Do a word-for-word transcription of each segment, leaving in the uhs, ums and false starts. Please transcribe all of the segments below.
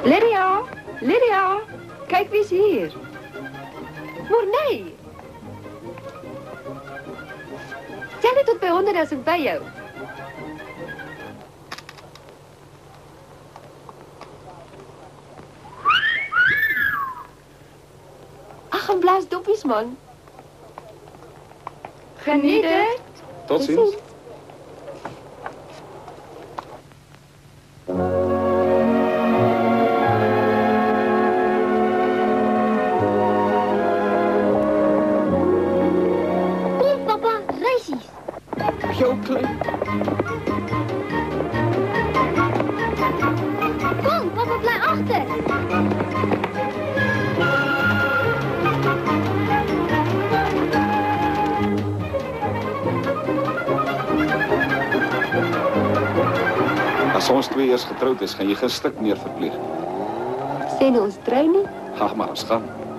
Lydia, Lydia, kijk wie is hier. Mornay. Tel het tot bij honderd als ik bij jou. Ach, een blaas doppies, man. Geniet het. Tot ziens. Jouw klein. Kom, papa, blijf achter. Als ons twee eers getrouwd is, gaan je geen stuk meer verpleeg. Zijn ons trouw niet? Ga maar eens gaan.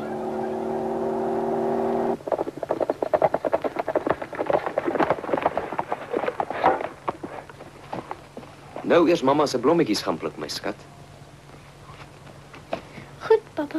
Nou eerst mama zijn blommetjes gaan plukken, mijn schat. Goed, papa.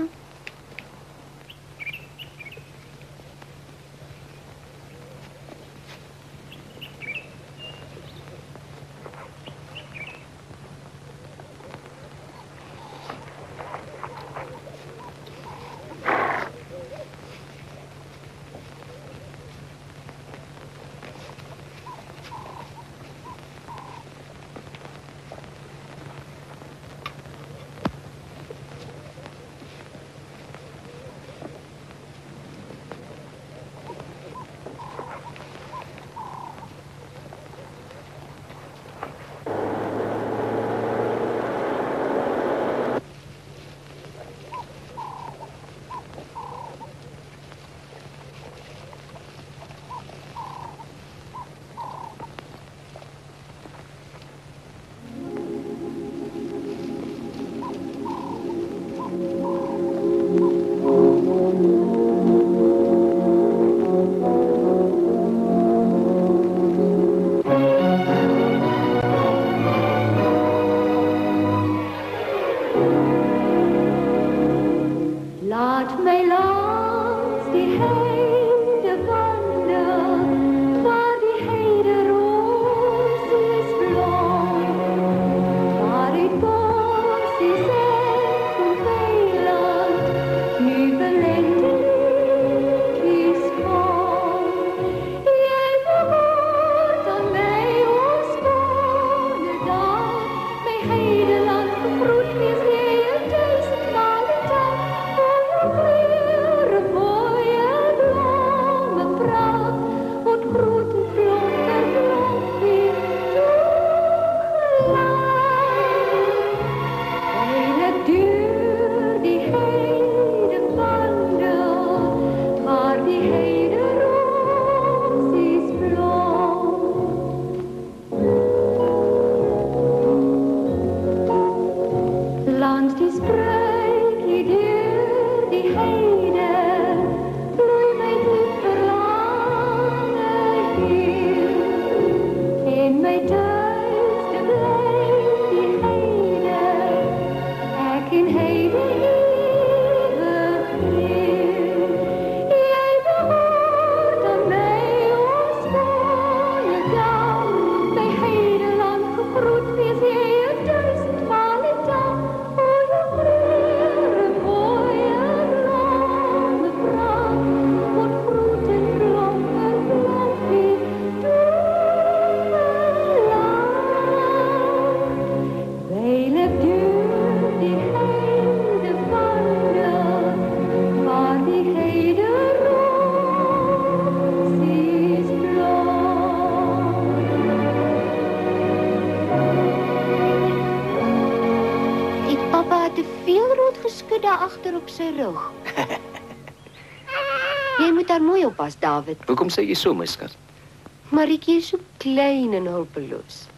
Achter op zijn rug. Jij moet daar mooi op passen, David. Waarom zei je zo, mijn schat? Marieke is zo klein en hulpeloos.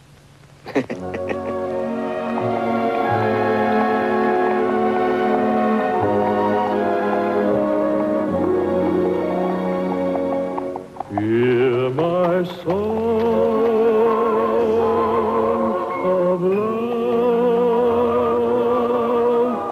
Hear my song of love.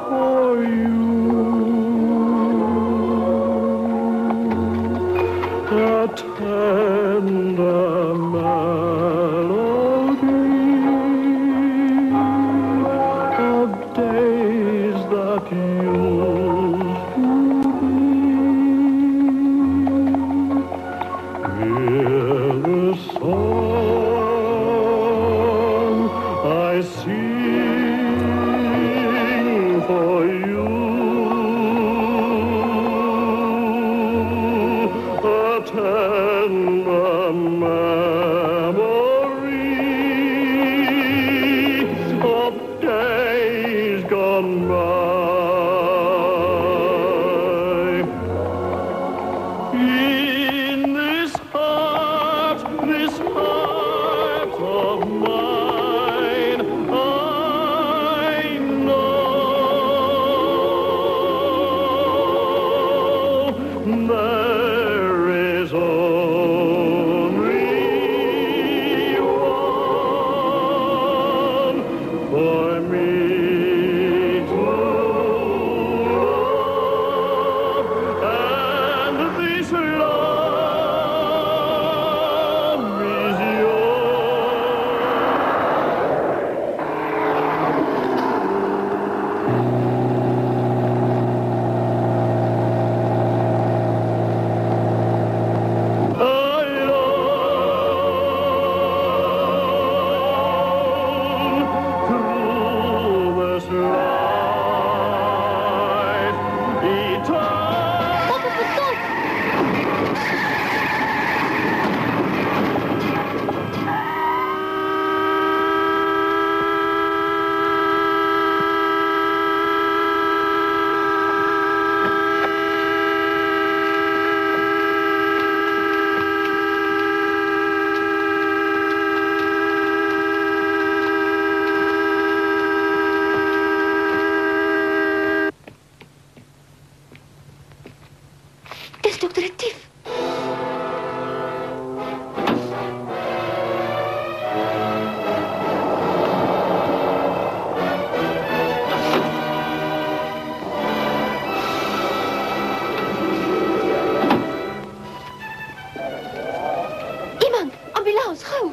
Charles, gou.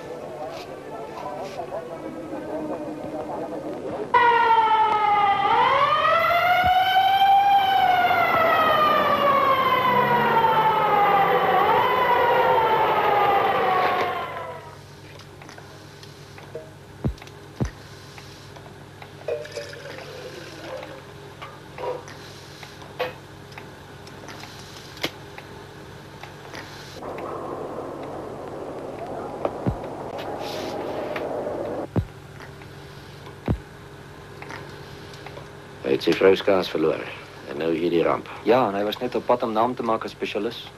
Hy het sy vrou se kaas verloor. En nou hier die ramp. Ja, en hy was net op pad om naam te maak as spesialis.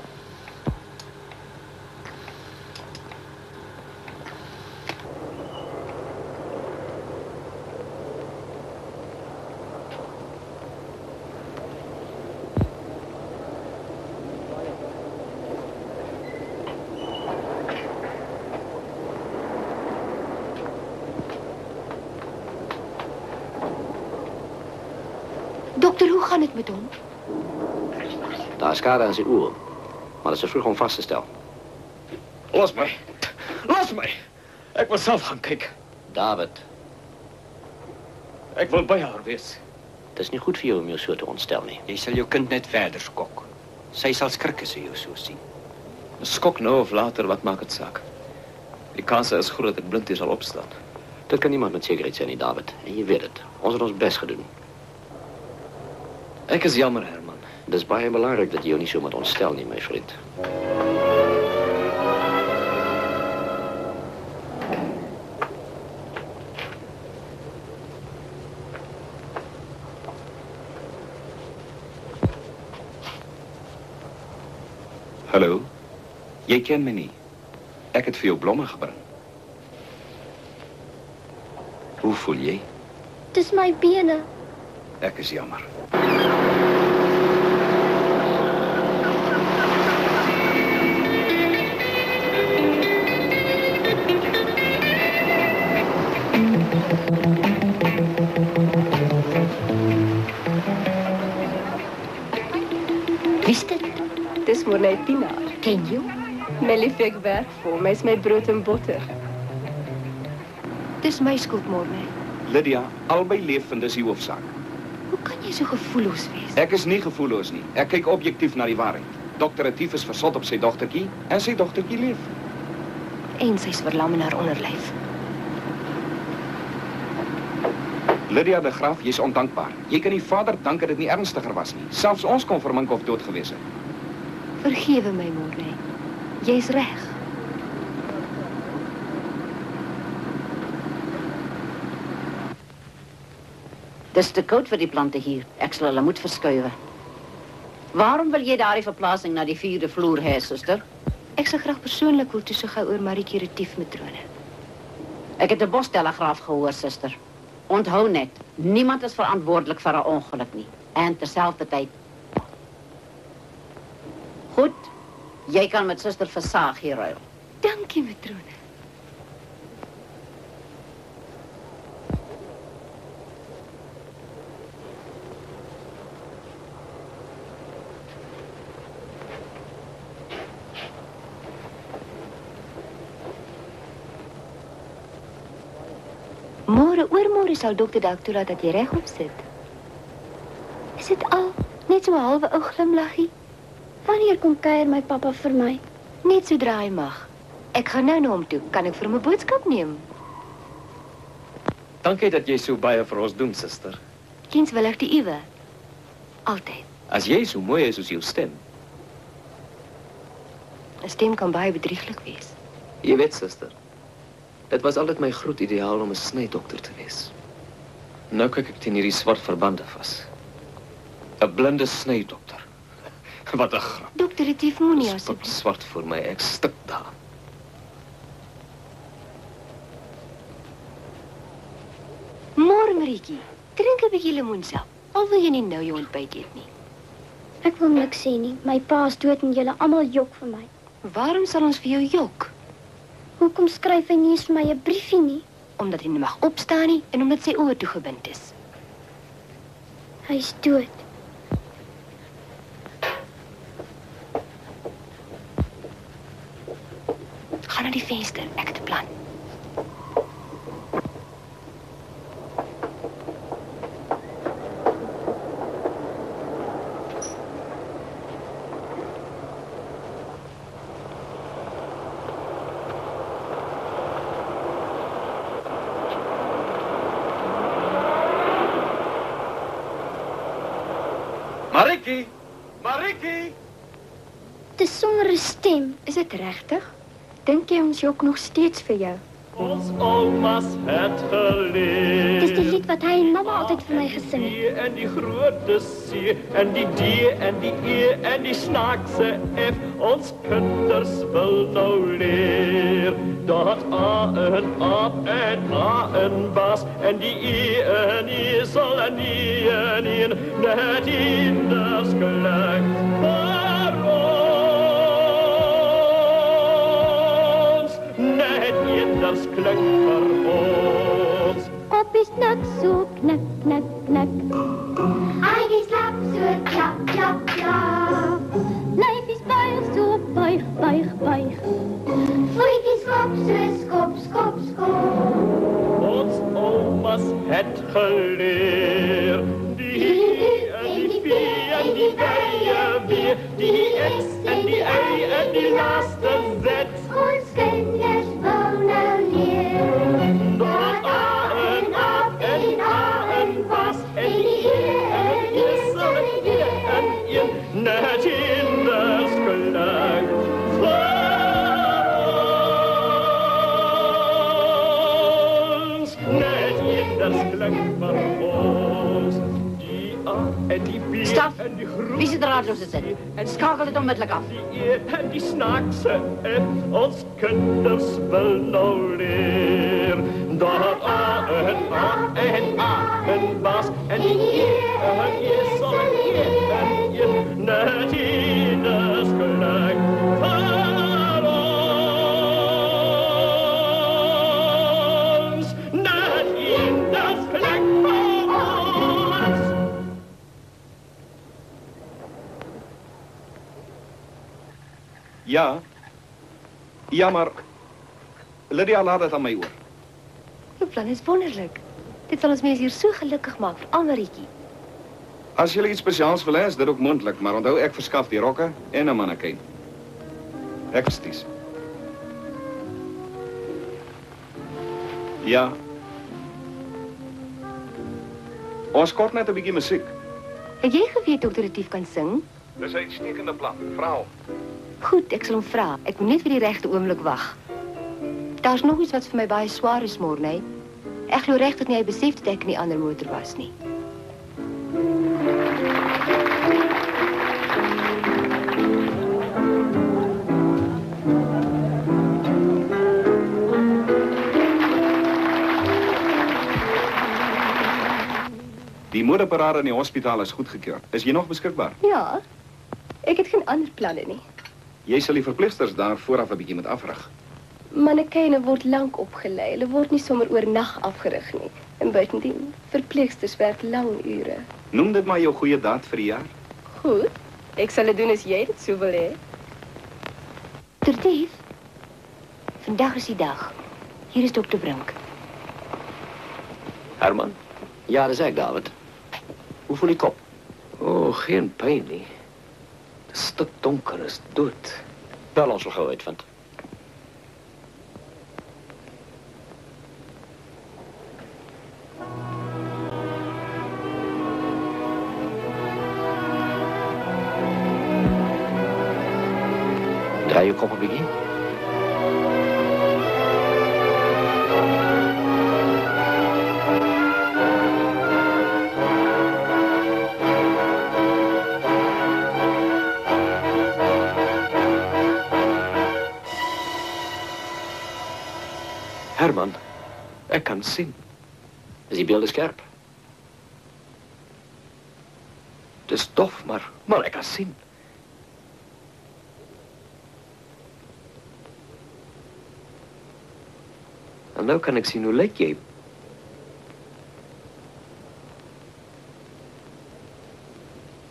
Dokter, hoe gaan het met hom? Daar is skade aan sy oor. Maar dit is vroeg om vas te stel. Los my. Los my. Ek wil self gaan kyk. David, Ek wil by haar wees. dit is nie goed vir jou om jou so te ontstel nie. Jy sal jou kind net verder skok. Sy sal skrik as sy jou so sien. Skok nou of later, wat maak dit saak? Die kans is groot dat ek blind hier sal opstaan. Dit kan niemand met sekerheid sê nie, David. En jy weet dit. Ons het ons bes gedoen. Ek is jammer, Herman. Dit is baie belangrik dat jy jou nie so moet ontstel nie, my vriend. Hallo? Jy ken my nie. Ek het vir jou blomme gebring. Hoe voel jy? Dis my bene. Ek is jammer. Wist dit? Dis Morney Pinaar. Ken jy? My liefie, ek werk vir hom. Hy is my brood en botter. Dis my skuld, Morney. Lydia, albei lewend is die hoofsaak. Hoe kan jy so gevoelloos wees? Ek is nie gevoelloos nie. Ek kyk objektief na die waarheid. Dokter Retief is versot op sy dogtertjie en sy dogtertjie leef. En sy's verlam in haar onderlyf. Lydia de Graaf, jy's ondankbaar. Jy kan die vader dank dat dit nie ernstiger was nie. Selfs ons kon vir Minkoff dood gewees het. Vergewe my, Morney. Jy's reg. Dis te koud vir die plante hier. Ek sal hulle moet verskuiwe. Waarom wil jy daardie verplasing na die vierde vloer hê, suster? Ek sal graag persoonlik wil toesig hou oor Marie Curatief matrone. Ek het 'n bostelegraaf gehoor, suster. Onthou net, niemand is verantwoordelik vir 'n ongeluk nie. En terselfdertyd. Goed, jy kan met suster Versaag hier ruil. Dankie, matrone. Môre, oormôre sal dokter dalk toelaat dat jy regop sit. Is dit al net so 'n halwe ou glimlaggie? Wanneer kom kuier my pappa vir my? Net sodra hy mag. Ek gaan nou na hom toe. Kan ek vir hom 'n boodskap neem? Dankie dat jy so baie vir ons doen, suster. Dienswillig die uwe. Altyd. As jy so mooi is soos jou stem. 'n Stem kan baie bedrieglik wees. Jy weet, suster. Dit was altyd my groot ideaal om 'n snydokter te wees. Nou kyk ek teen hierdie swart verbande vas. 'n Blinde snydokter. Wat 'n grap. Dokter Retief moenie Spik asseblief. swart vir my, ek stik daar. Môre, Marietjie. Drink 'n bietjie lemoensap. Al wil jy nie nou jou ontbyt eet nie. Ek wil niks sê nie. My pa is dood en julle almal jok vir my. Waarom sal ons vir jou jok? Hoekom skryf hy nie eens vir my 'n briefie nie? Omdat hy nie mag opstaan nie en omdat sy oë toegebind is. Hy's dood. Gaan na die venster, ek het 'n plan. Marikie! Marikie! Dis sonder 'n stem. Is dit regtig? Dink jy ons jok nog steeds vir jou? Ons oumas het geleer. Dis die lied wat hy en mamma altyd vir my gesing het. Die en die grote C en die D en die E en die snaakse F. Ons kinders wil nou leer. Dat A en aap en A en baas en die E en esel en I en een. Net ieders geluk vir ons. Net ieders geluk vir ons. Koppies knak so knak knak knak. Eigies slap so klap klap klap. Lyfies buig so buig buig buig. Voetjies skop so skop skop skop. Ons oumas het geleer. Die en die V en die wye W, die X en die Y en die laaste Z. Ons kinders wil nou leer. Dat A en aap en A en was en die E en esel en I en een. Net ieders geluk vir ons. Net ieders geluk vir ons. Die A en die B Stop. en die groep. Wie is de raadloze zin? Schakel het onmiddellijk af. Die E en die snaakse F, ons kinders wil nou leer. Dat A en A en A en baas en die E en esel en I en een. Net ieders geluk vir ons. Net ieders geluk vir ons. Ja. Ja, maar Lydia laat dit aan my oor. Jou plan is wonderlik. Dit sal ons mense hier so gelukkig maak, veral Marietjie. As jy iets spesiaals wil hê, is dit ook moontlik, maar onthou ek verskaf die rokke en 'n mannequin. Ek versties. Ja. Ons kort net 'n bietjie musiek. Het jy geweet dokter Retief kan sing? Dis 'n uitstekende plan. Vra hom. Goed, ek sal hom vra. Ek moet net vir die regte oomblik wag. Daar's nog iets wat vir my baie swaar is môre, nee. Ek glo regtig nie hy besef dat ek in die ander motor was nie. Die modeparade in die hospitaal is goedgekeur. Is jy nog beskikbaar? Ja. Ek het geen ander planne nie. Jy sal die verpleegsters daar vooraf 'n bietjie moet afrig. Mannequine word lank opgelei. Hulle word nie sommer oornag afgerig nie. En buitendien, verpleegsters werk lang ure. Noem dit maar jou goeie daad vir die jaar. Goed. Ek sal dit doen as jy dit so wil hê. Tertief. Vandag is die dag. Hier is dokter Brink. Herman? Ja, dat is ik, David. Hoe voel je kop? Oh, geen pijn nie. Het is te donker, is dood. Bel ons wel gauw uitvind. Draai je kop een beetje. Herman, ik kan zien. Is die beelden scherp? Het is dof, maar, maar ik kan zien. En nu kan ik zien hoe lijk jij.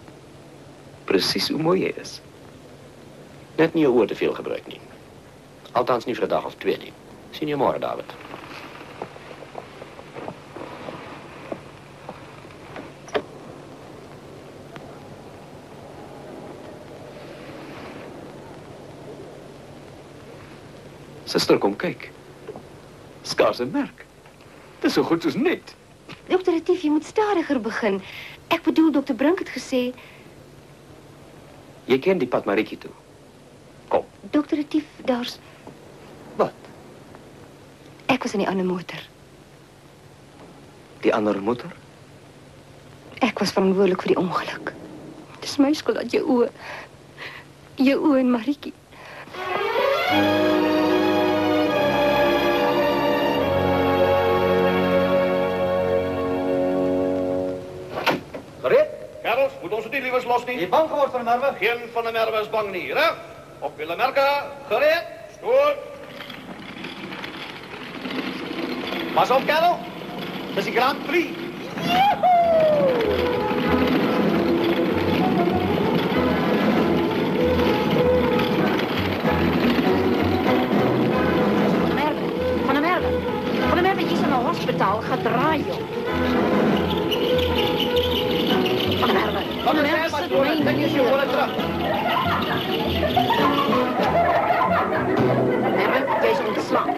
Precies hoe mooi jij is. Net niet je oor te veel gebruikt niet. Althans niet voor een dag of twee niet. Zien je morgen, David. Zuster, kom kijk. Skaars een merk. Het is zo goed als niet. Dokter Retief, je moet stadiger beginnen. Ik bedoel, dokter Brink het gezegd. Je kent die pad Marietje toe. Kom. Dokter Retief, daar's... Wat? Ik was in die andere motor. Die andere moeder? Ik was verantwoordelijk voor die ongeluk. Het is mijn schuld dat je oe... Je oe en Marieke. Gereed? Kerels, moet onze dealers los niet? Je bang geworden van de Merwe? Geen van de Merwe is bang niet, hè? Op willen merken, gereed, stoer. Pas op, kerel. Dat is die Grand Prix. Van de Merwe, van de Merwe. Van de Merwe is in een hospitaal gedraaid, joh. Van de Merwe, van de Merwe zit mee. Dan is je gewoon terug. Merwe, jij is ontslaan.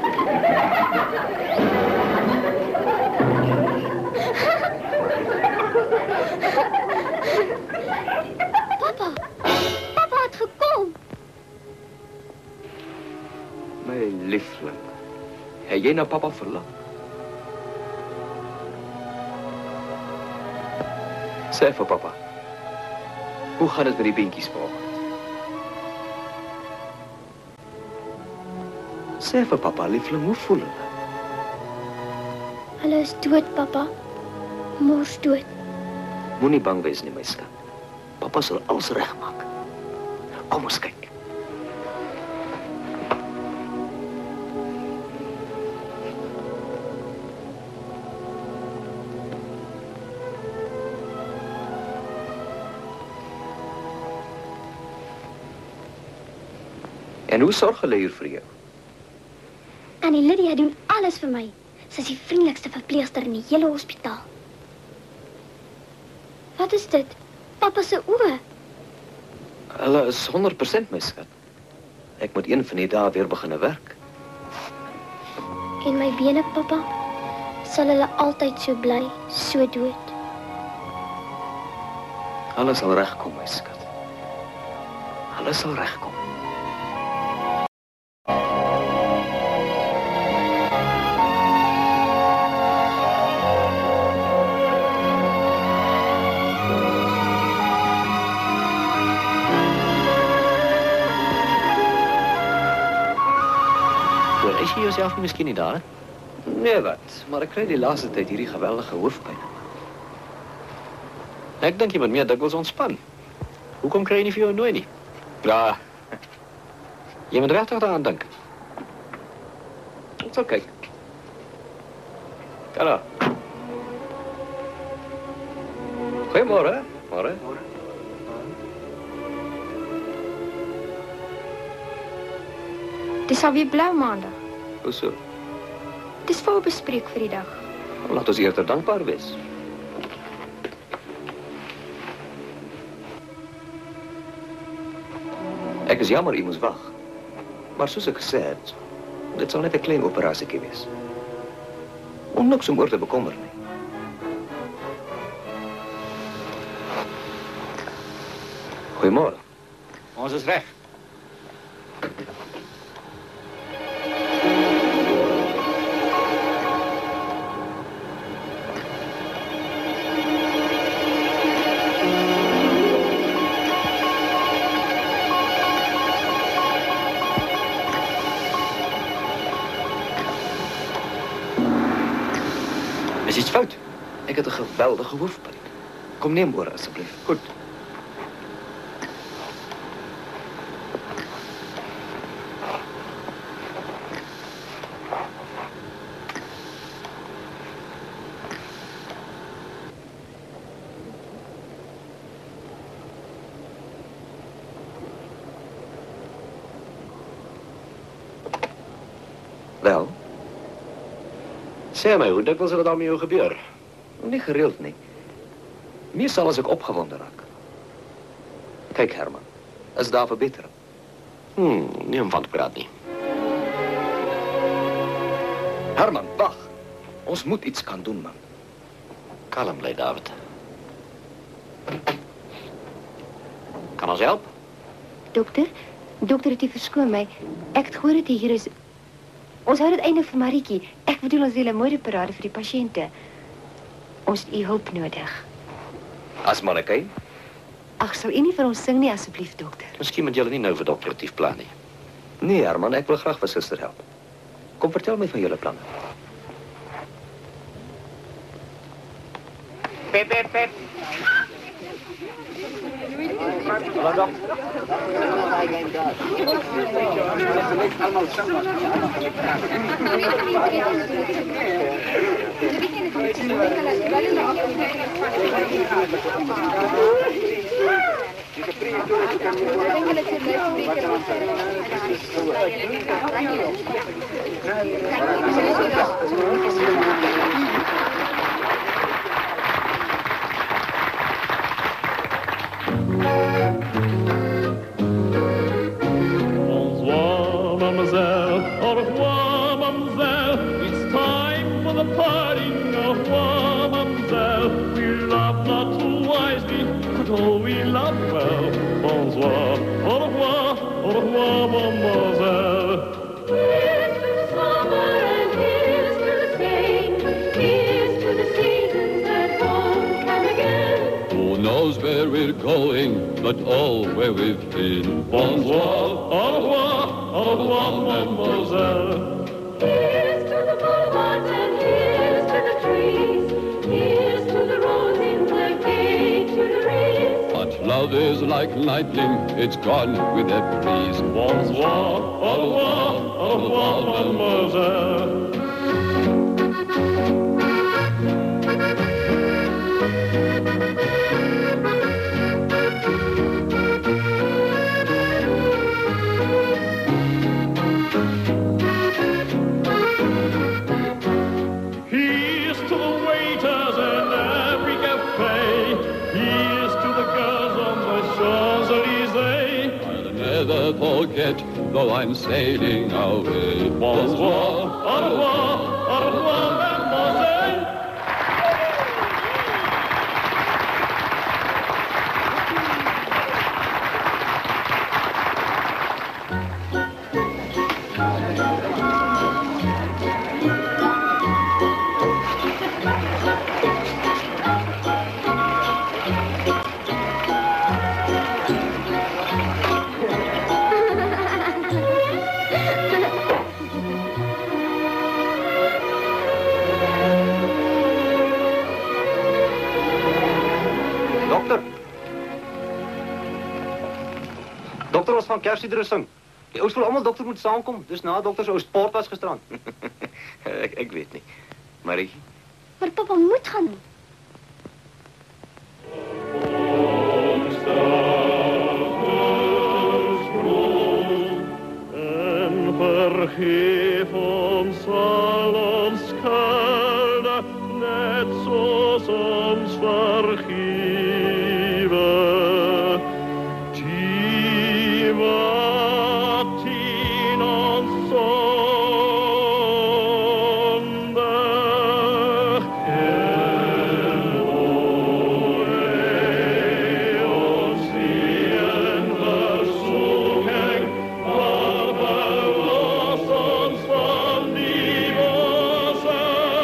Papa, papa had gekomen. Mijn liefling. Heb jij naar papa verlangd? Zeg voor papa. Hoe gaat het met die beentjes volgen? Zeg voor papa, liefling, hoe voelen we? Hulle is dood, papa. Moes dood. Moet niet bang wezen, mijn schat. Papa zal alles recht maken. Kom eens kijken. En hoe zorgen jullie hier voor jou? Annie Lydia doen alles voor mij. Ze is die vriendelijkste verpleegster in die hele hospitaal. Wat is dit? Papa se oë. Hulle is honderd procent, mijn schat. Ik moet een van die dagen weer beginnen werken. En my bene, papa, sal hulle altyd so bly, so dood. Alles zal recht komen, mijn schat. Alles zal recht komen. Is je jezelf misschien niet aan, hè? Nee, wat. Maar ik krijg die laatste tijd hierdie geweldige hoofdpijn. Ik denk je moet meer dikwijls ontspannen. Hoekom krijg je niet voor jou nooit niet? Ja, je moet er echt aan denken. Ik zal kijken. Hallo. Goedemorgen. Hè? Morgen. Het is alweer blauw maandag. Hoezo? Het is voorbespreek voor die dag. Laat ons eerder dankbaar wees. Ik is jammer, je moest wachten. Maar zoals ik gezegd heb, dit zal net een kleine operatie geweest. Om niks om oor te bekommeren. Goedemorgen. Ons is recht. Is iets fout? Ik heb een geweldige hoofdpijn. Kom, neem oor, alsjeblieft. Goed. Wel? Sê my, hoe dikwels het dit al met jou gebeur? Nie gereeld nie. Meestal as ek opgewonde raak. Kyk Herman, is daar verbetering? Hmm, nie om van te praat nie. Herman, wag. Ons moet iets kan doen, man. Kalm bly, David. Kan ons help? Dokter, dokter, het u verskoon my. Ek het gehoor dat u hier is. Ons hou dit eintlik vir Marietjie. Ek bedoel ons hele moederparade vir die pasiënte. Ons het u hulp nodig. As mannekei? Ag, sal u nie vir ons sing nie asseblief, dokter? Miskien moet julle nie nou vir operatief plan nie. Nee, Herman, ek wil graag vir suster help. Kom vertel my van julle planne. Pep, pep, pep. Hallo, dok. Bonsoir, mademoiselle. Au revoir, mademoiselle. It's time for the parting. Au revoir, mademoiselle. We love not too wisely, but all we love well. Bonsoir, au revoir, au revoir, mademoiselle. Here's to the summer and here's to the spring. Here's to the seasons that won't come again. Who knows where we're going, but all where we've been. Bonsoir, au revoir, au revoir, mademoiselle. Here's to the boulevards and here's to the trees. Here's to the rose in the gay Tuileries. But love is like lightning, it's gone with a breeze. Bonsoir, au revoir, au revoir, mademoiselle. Here's to the waiters in every cafe. Here's to the girls on the Champs-Élysées. I'll never forget, though I'm sailing away. Bonsoir, au revoir, au revoir, mademoiselle. Dokter. Dokter, ons van Kersuitrusting. Die ouens wil almal dokter moet saamkom. Dis na dokter se ou sport was gisterand. ek, ek weet nie. Marie? Maar papa moet gaan. En vergeef ons al ons skade, net soos ons vergewe. Die wat in ons zondig ken, ons in verzoeking, maar verlos ons van die bose.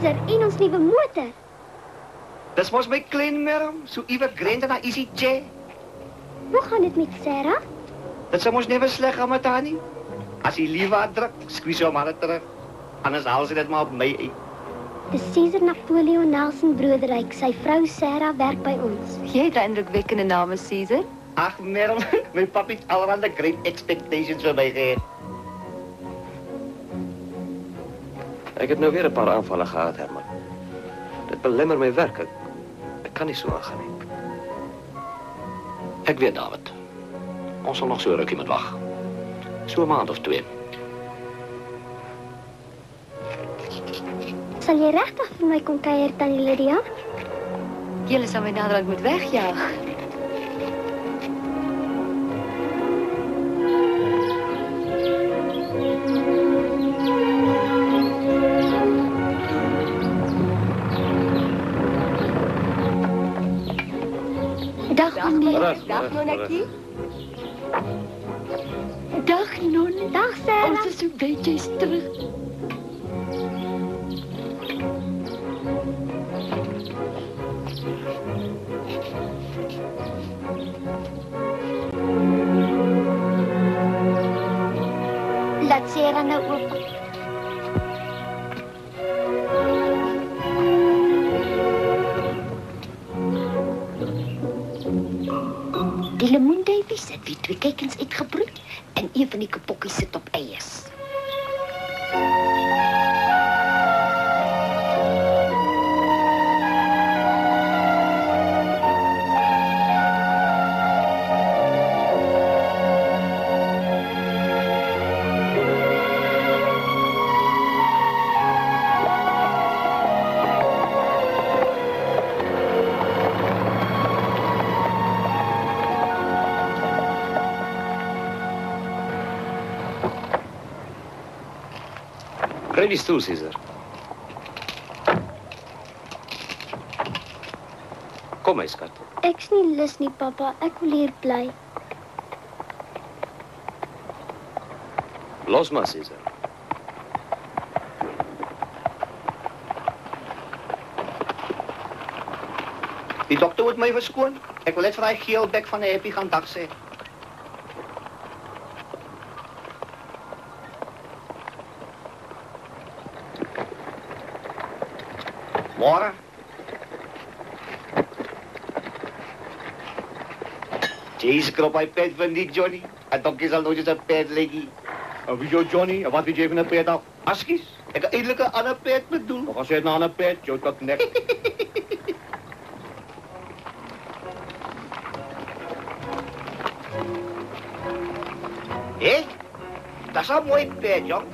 Caesar en ons nuwe motor. Dis mos my klein merm, so iewers grende na Easy J. Hoe gaan dit met Sarah? Dit sou mos never sleg gaan met haar nie. As hy lief haar druk, squeeze hom maar terug. Anders haal sy dit maar op my uit. Dis Caesar Napoleon Nelson Broderyk. Sy vrou Sarah werk by ons. Jy het 'n indrukwekkende naam, Caesar. Ag, merm, my papi het allerhande great expectations vir my gehad. Ek het nou weer 'n paar aanvalle gehad, Herman. Dit belemmer my werk. Ek, ek kan nie so aangaan nie. Ek weet, David. Ons sal nog so 'n rukkie moet wag. So 'n maand of twee. Sal jy regtig vir my kom kuier, Tannie Lydia? Julle sal my naderhand moet wegjaag. Dag, meneer. Dag, Nonnetjie. Dag, Non. Dag, Sarah. Ons is so bly jy's terug. Laat Sarah nou oop. Die lemoenduifies het weer twee kykens uitgebroed en een van die kapokkies sit op eiers. Kry die stoel, Caesar. Kom, my skat. Ek's nie lus nie, pappa. Ek wil hier bly. Los maar, Caesar. Die dokter moet my verskoon. Ek wil net vir daai geelbek van 'n happy gaan dag sê. Môre. Jezus, krop hy pet van die Johnny. En dokkie sal nooit eens 'n pet leggie. En wie jou Johnny? En wat weet jy van 'n pet af? Askies, ek het eintlik 'n ander pet bedoel. Of as jy 'n ander pet, jou tot nek. Hé, dis 'n mooi pet, jong.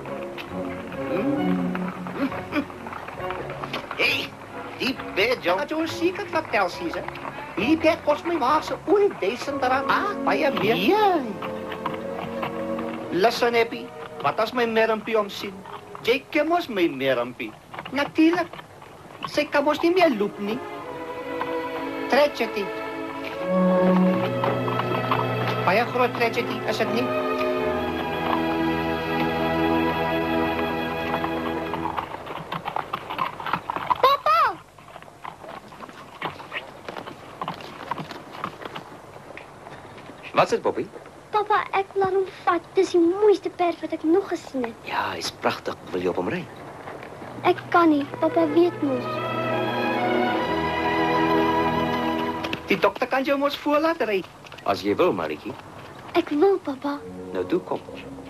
Hé, die pet, jong. Wat jy seker vertel, Caesar. Die pet kost my maar so oor duisend rand. Ah, baie meer. Ja. Listen, Happy, wat as my mermpie om sien? Jy ken mos my mermpie. Natuurlijk. Sy kan mos nie meer loop nie. Tragedy. Baie groot tragedy, is dit nie? Wat is dit, Poppy? Papa, ek laat hom vat. Dis die mooiste perd wat ek nog gesien het. Ja, hy's pragtig. Wil jy op hom ry? Ek kan nie. Papa weet mos. Die dokter kan jou mos voor laat ry. As jy wil, Marietjie. Ek wil, papa. Nou toe, kom.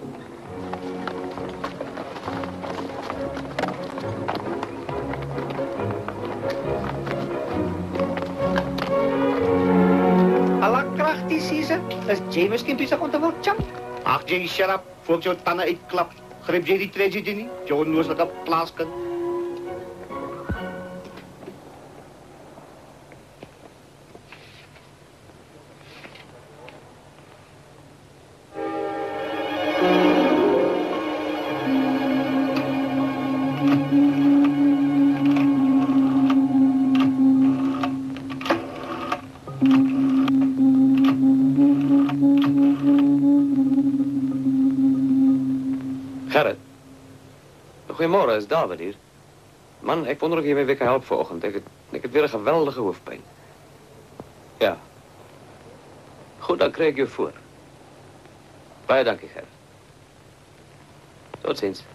Die Caesar, is jy miskien besig om te word, chum? Ag, jy shut up, voor ek jou tande uitklap. Gryp jy die tragedy nie? Jou onnozelike plaaskind. Gerrit. Goeiemôre, is David hier. Man, ik wonder of je mij weer kan helpen vanochtend. Ik, ik heb weer een geweldige hoofdpijn. Ja. Goed, dan krijg ik je voor. Baie dankie, Gerrit. Tot ziens.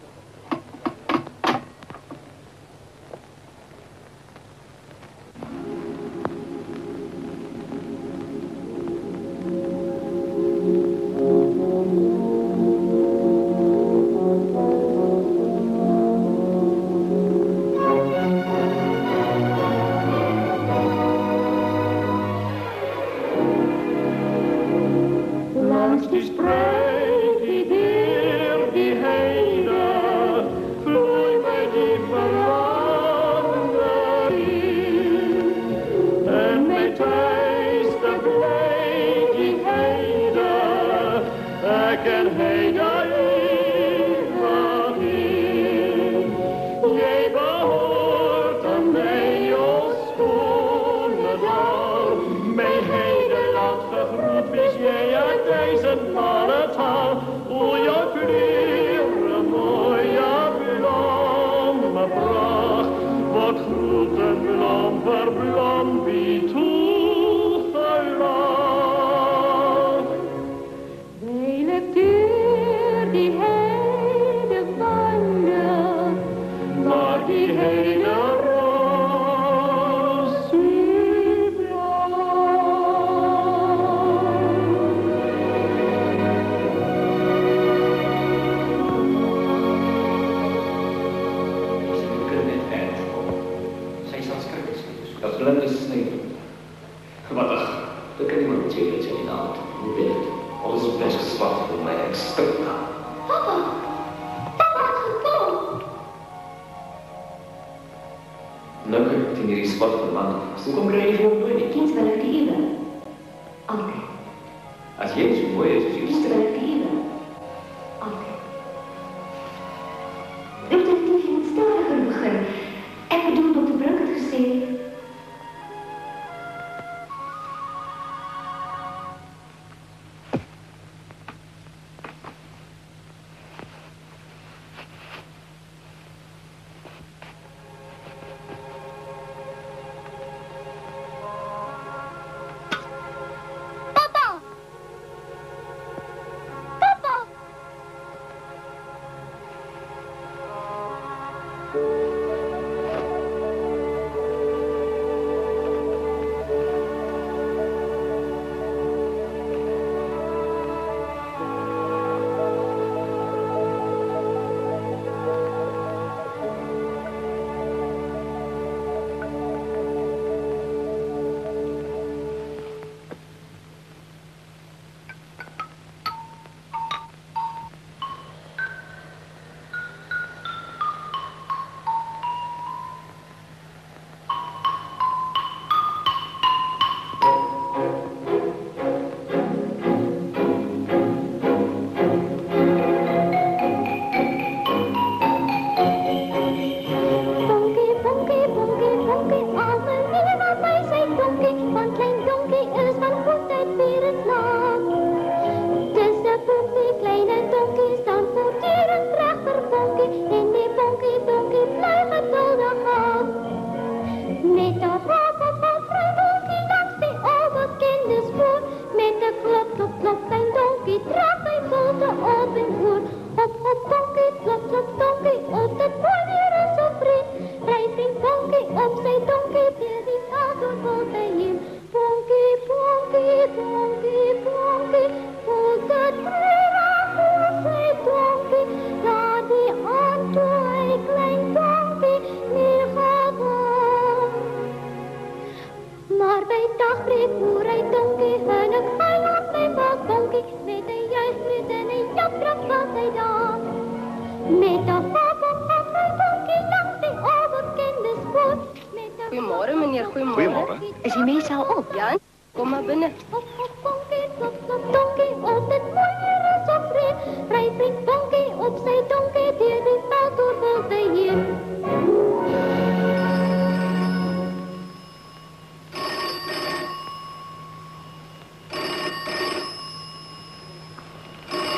Goedemorgen, meneer. Goedemorgen. Goedemorgen. Is die mees al op? Ja, kom maar binnen.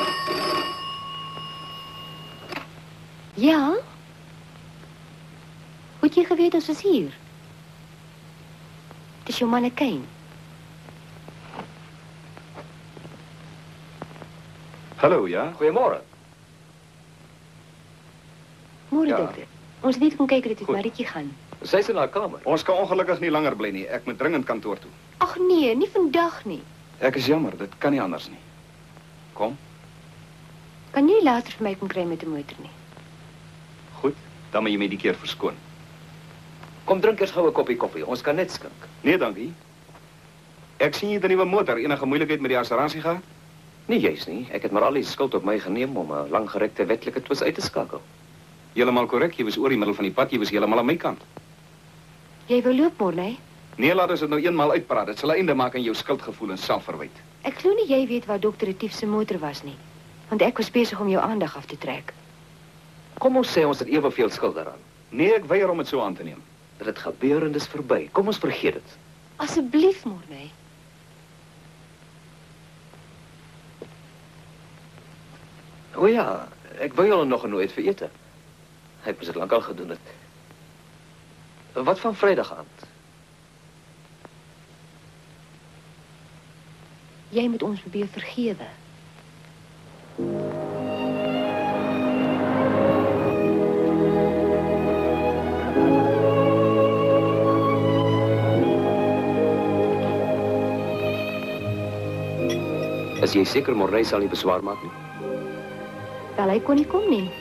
Ja? geweet ons is hier? Het is jou mannequin. Hallo, ja? Goeiemôre. Môre, Ja. dokter. Ons het net kom kyk dat dit Goed. Marietjie gaan. Sy is in haar kamer. Ons kan ongelukkig nie langer bly nie. Ek moet dringend kantoor toe. Ag nee, nie vandag nie. Ek is jammer, dit kan nie anders nie. Kom, Kan jy nie later vir my kom kry met 'n motor nie? goed. Dan moet jy my die keer verskoon. Kom drink eers gou 'n koppie koffie. Ons kan net skink. Nee, dankie. Ek sien jy het 'n nuwe motor. Enige moeilikheid met die assuransie gehad? Nie juis nie. Ek het maar al die skuld op my geneem om 'n langgerekte wetlike twis uit te skakel. Heeltemal korrek. Jy was oor die middel van die pad. Jy was heeltemal aan my kant. Jy wou loop môre, nee? Nee, laat ons dit nou eenmaal uitpraat. Dit sal 'n einde maak aan jou skuldgevoel en selfverwyt. Ek glo nie jy weet waar dokter Retief se motor was nie. Want ek was besig om jou aandag af te trek. Kom ons sê ons het eweveel skuld daaraan. Nee, ek weier om dit so aan te neem. Dat dit gebeur en dis verby. Kom ons vergeet dit. Asseblief, môre, nee. O ja, ek wou julle nog nooit vir ete. Ek het dit lankal gedoen het. Wat van Vrydag aand? Jy moet ons probeer vergewe. Is jy seker Morney sal nie beswaar maak nie? Wel, hy kon nie kom nie.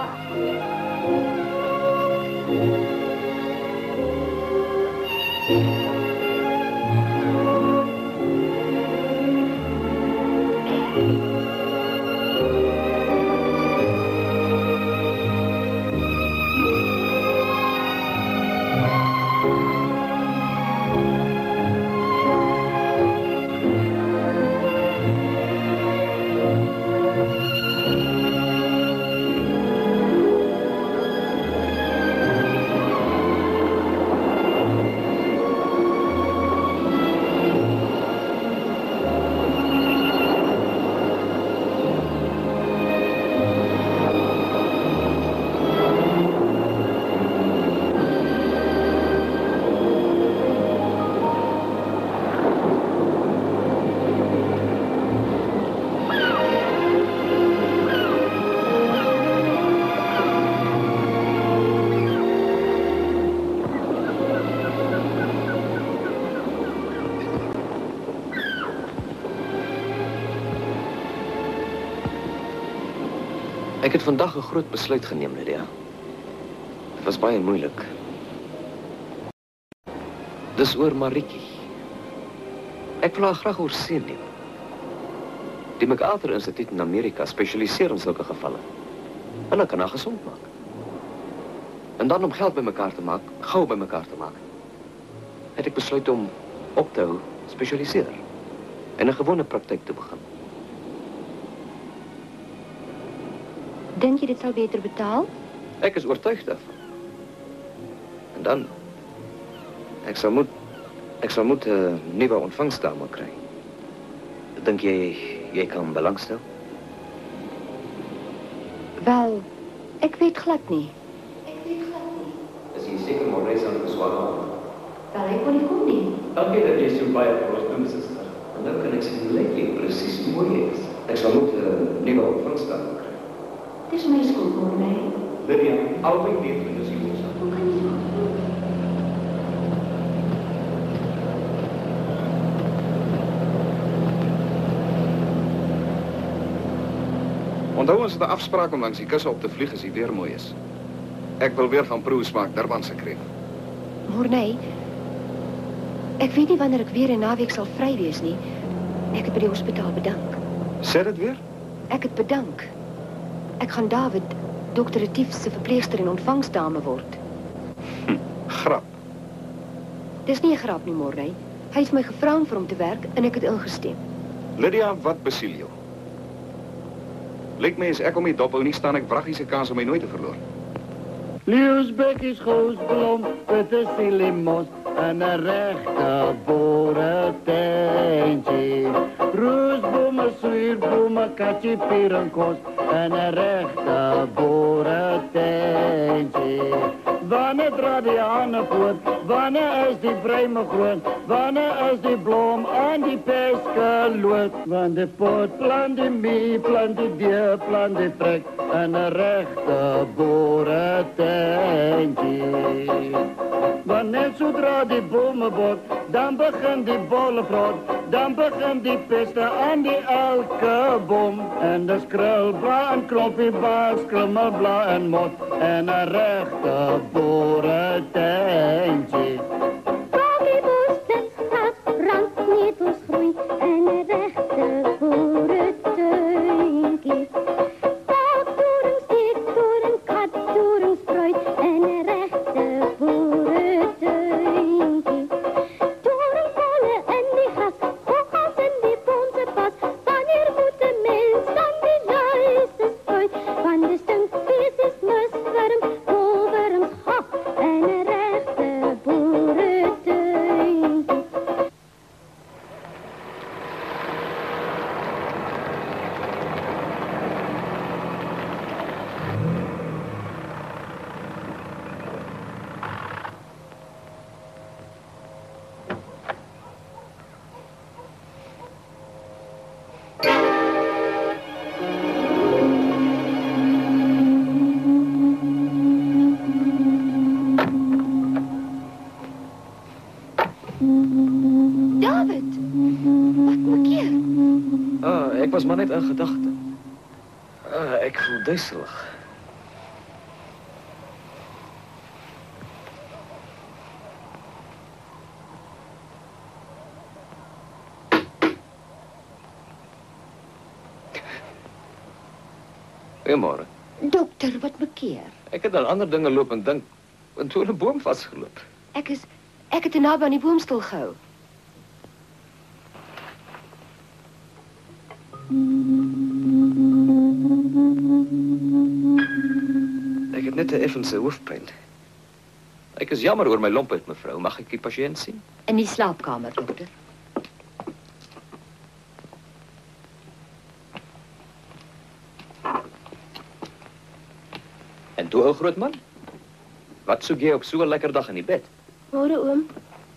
Ek het vandag 'n groot besluit geneem, Lydia. Dit was baie moeilik. Dis oor Marietjie. Ek wil haar graag oor seën neem. Die MacArthur Instituut in Amerika spesialiseer in sulke gevalle. Hulle kan haar gesond maak. En dan om geld bymekaar te maak, gou bymekaar te maak, het ek besluit om op te hou spesialiseer en 'n gewone praktyk te begin. Dink jy dit sal beter betaal? Ek is oortuig daarvan. En dan ek sal moet ek sal moet 'n uh, nuwe ontvangsdame kry. Dink jy jy kan belangstel? Wel, ek weet glad nie. Is jy seker maar reis aan beswaar? Wel, hy kon nie kom nie. Dankie dat jy so baie vir ons doen, suster. En nou kan ek sien hoe lyk jy presies hoe mooi jy is. Ek sal moet 'n uh, nuwe ontvangsdame kry. Dis my skuld, môre, nee. Lydia, albei weet hoe dis jou saak. Hoe kan jy so? Onthou ons het 'n afspraak om langs die kusse op te vlieg as die weer mooi is. Ek wil weer van proeus maak Durban se kreef. Môre, nee. Ek weet nie wanneer ek weer 'n naweek sal vry wees nie. Ek het by die hospitaal bedank. Sê dit weer? Ek het bedank. Ek gaan David, dokter Retief se verpleegster en ontvangsdame word. Hm, grap. Dis nie 'n grap nie, môre, nee. Hy het my gevra om vir hom te werk en ek het ingestem. Lydia, wat besiel jou? Lyk my as ek om die dop hou nie staan ek wraggie se kans om my nooit te verloor. Liefsbek is gousblom, met 'n siliemos en 'n regte boeretuintjie. Roosbome, suurbome, katjie, pierenkos en 'n regte boeretuintjie. Wanneer draait die handen voort? Wanneer is die breime groen? Wanneer is die bloem aan die peskeloot? Want die pot plant die mie, plant die dier, plant die trek en een rechte boerentuintje. Want net zodra die bomen bot, dan begint die bollevrot, dan begint die pesten aan die elke boom. En de skrulbla en knoppiebaas, krummelbla en mot en een rechte boerentuintje. Koffiemoes, dit gras, brandnetels groei en een rechte boerentuintje. Paaktoren, steektoren, kattoren, spruit en een rechte boerentuintje. Torenvallen en die gas, goochels en die bonte pas. Wanneer moet de mens dan die juiste spuit? Van de stinkbeestjes, musworm, koolworms, hap en een rechte boerentuintje. David, wat maak je? Ah, ik was maar net in gedachten. Ah, ik voel duizelig. Goeiemorgen. Dokter, wat maak je? Ik heb aan andere dingen lopen dink en toen een boom vastgelopen. Ik is, ik het te naby aan die boomstil gehou. Ik heb net de effense hoofdpijn. Ik is jammer oor my lompheid, mevrouw. Mag ik die patiënt zien? In die slaapkamer, dokter. En toe, ou groot man? Wat soek jy op zo'n lekker dag in die bed? Môre oom.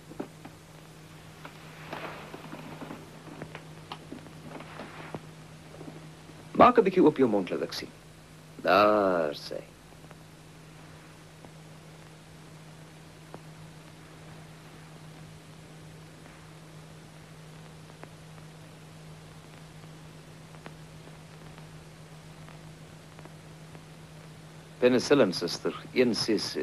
Maak een beetje op je mond, laat ik zien. Daar, sê. Penicillin, zuster. één cc.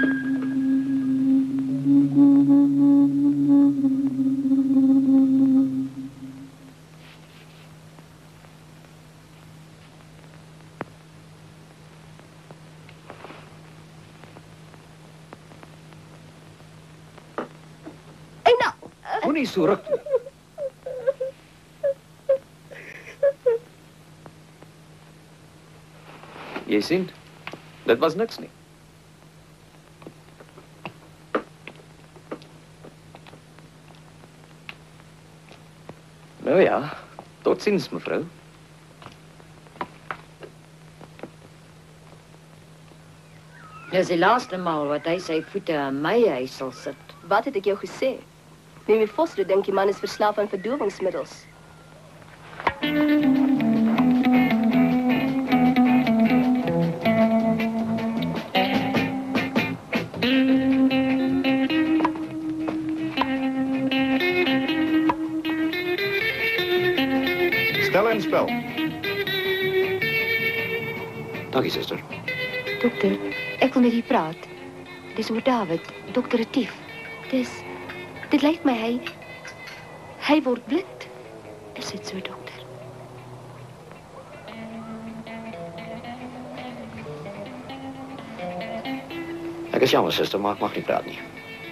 Hoe niet zo ruk. Je ziet, dat was niks niet. Nou ja, tot ziens, mevrouw. Dit is die laatste maal wat hij zijn voeten aan my huis sal sit. Wat het ek jou gesê? Mimi Foster dink die man is verslaaf aan verdowingsmiddels. Stel en spel. Dank je, zuster. Dokter, ik wil met u praten. Het is oor David, dokter Retief. Dis, dit lijkt mij hij, hij wordt blind. Is het zo, dokter? Ik is jammer, zuster, maar ik mag niet praten. Nie.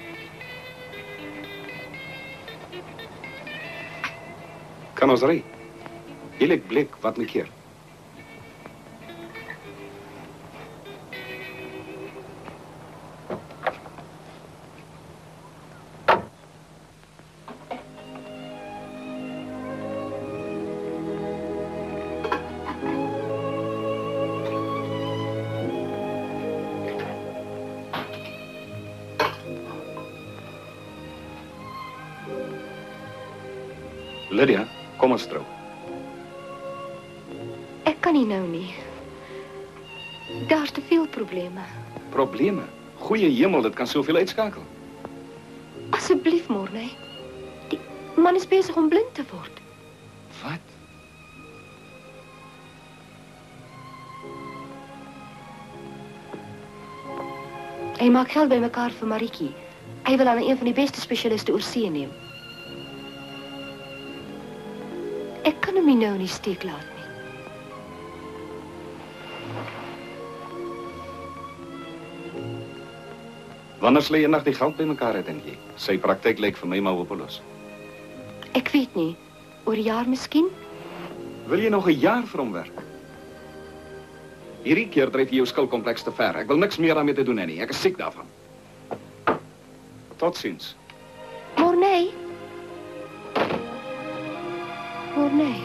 Kan ons ry? Jy lyk bleek, wat my keer? Lydia, kom ons trou. Ek kan nie nou nie. Daar's te veel probleme. Probleme? Goeie hemel, dit kan soveel uitskakel. Asseblief, Morney. Die man is besig om blind te word. Wat? Hy maak geld bymekaar vir Marietjie. Hy wil aan een van die beste spesialiste oor see neem. Ek kan hom nie nou in die steek laat nie. Wanneer sal jy eendag die geld bymekaar het, dink jy? Sy praktyk lyk vir my maar hopeloos. Ek weet nie. Oor 'n jaar miskien? Wil jy nog 'n jaar vir hom werk? Hierdie keer dryf jy jou skilkompleks te ver. Ek wil niks meer daarmee te doen hê nie. Ek is siek daarvan. Totsiens. Morney. Morney.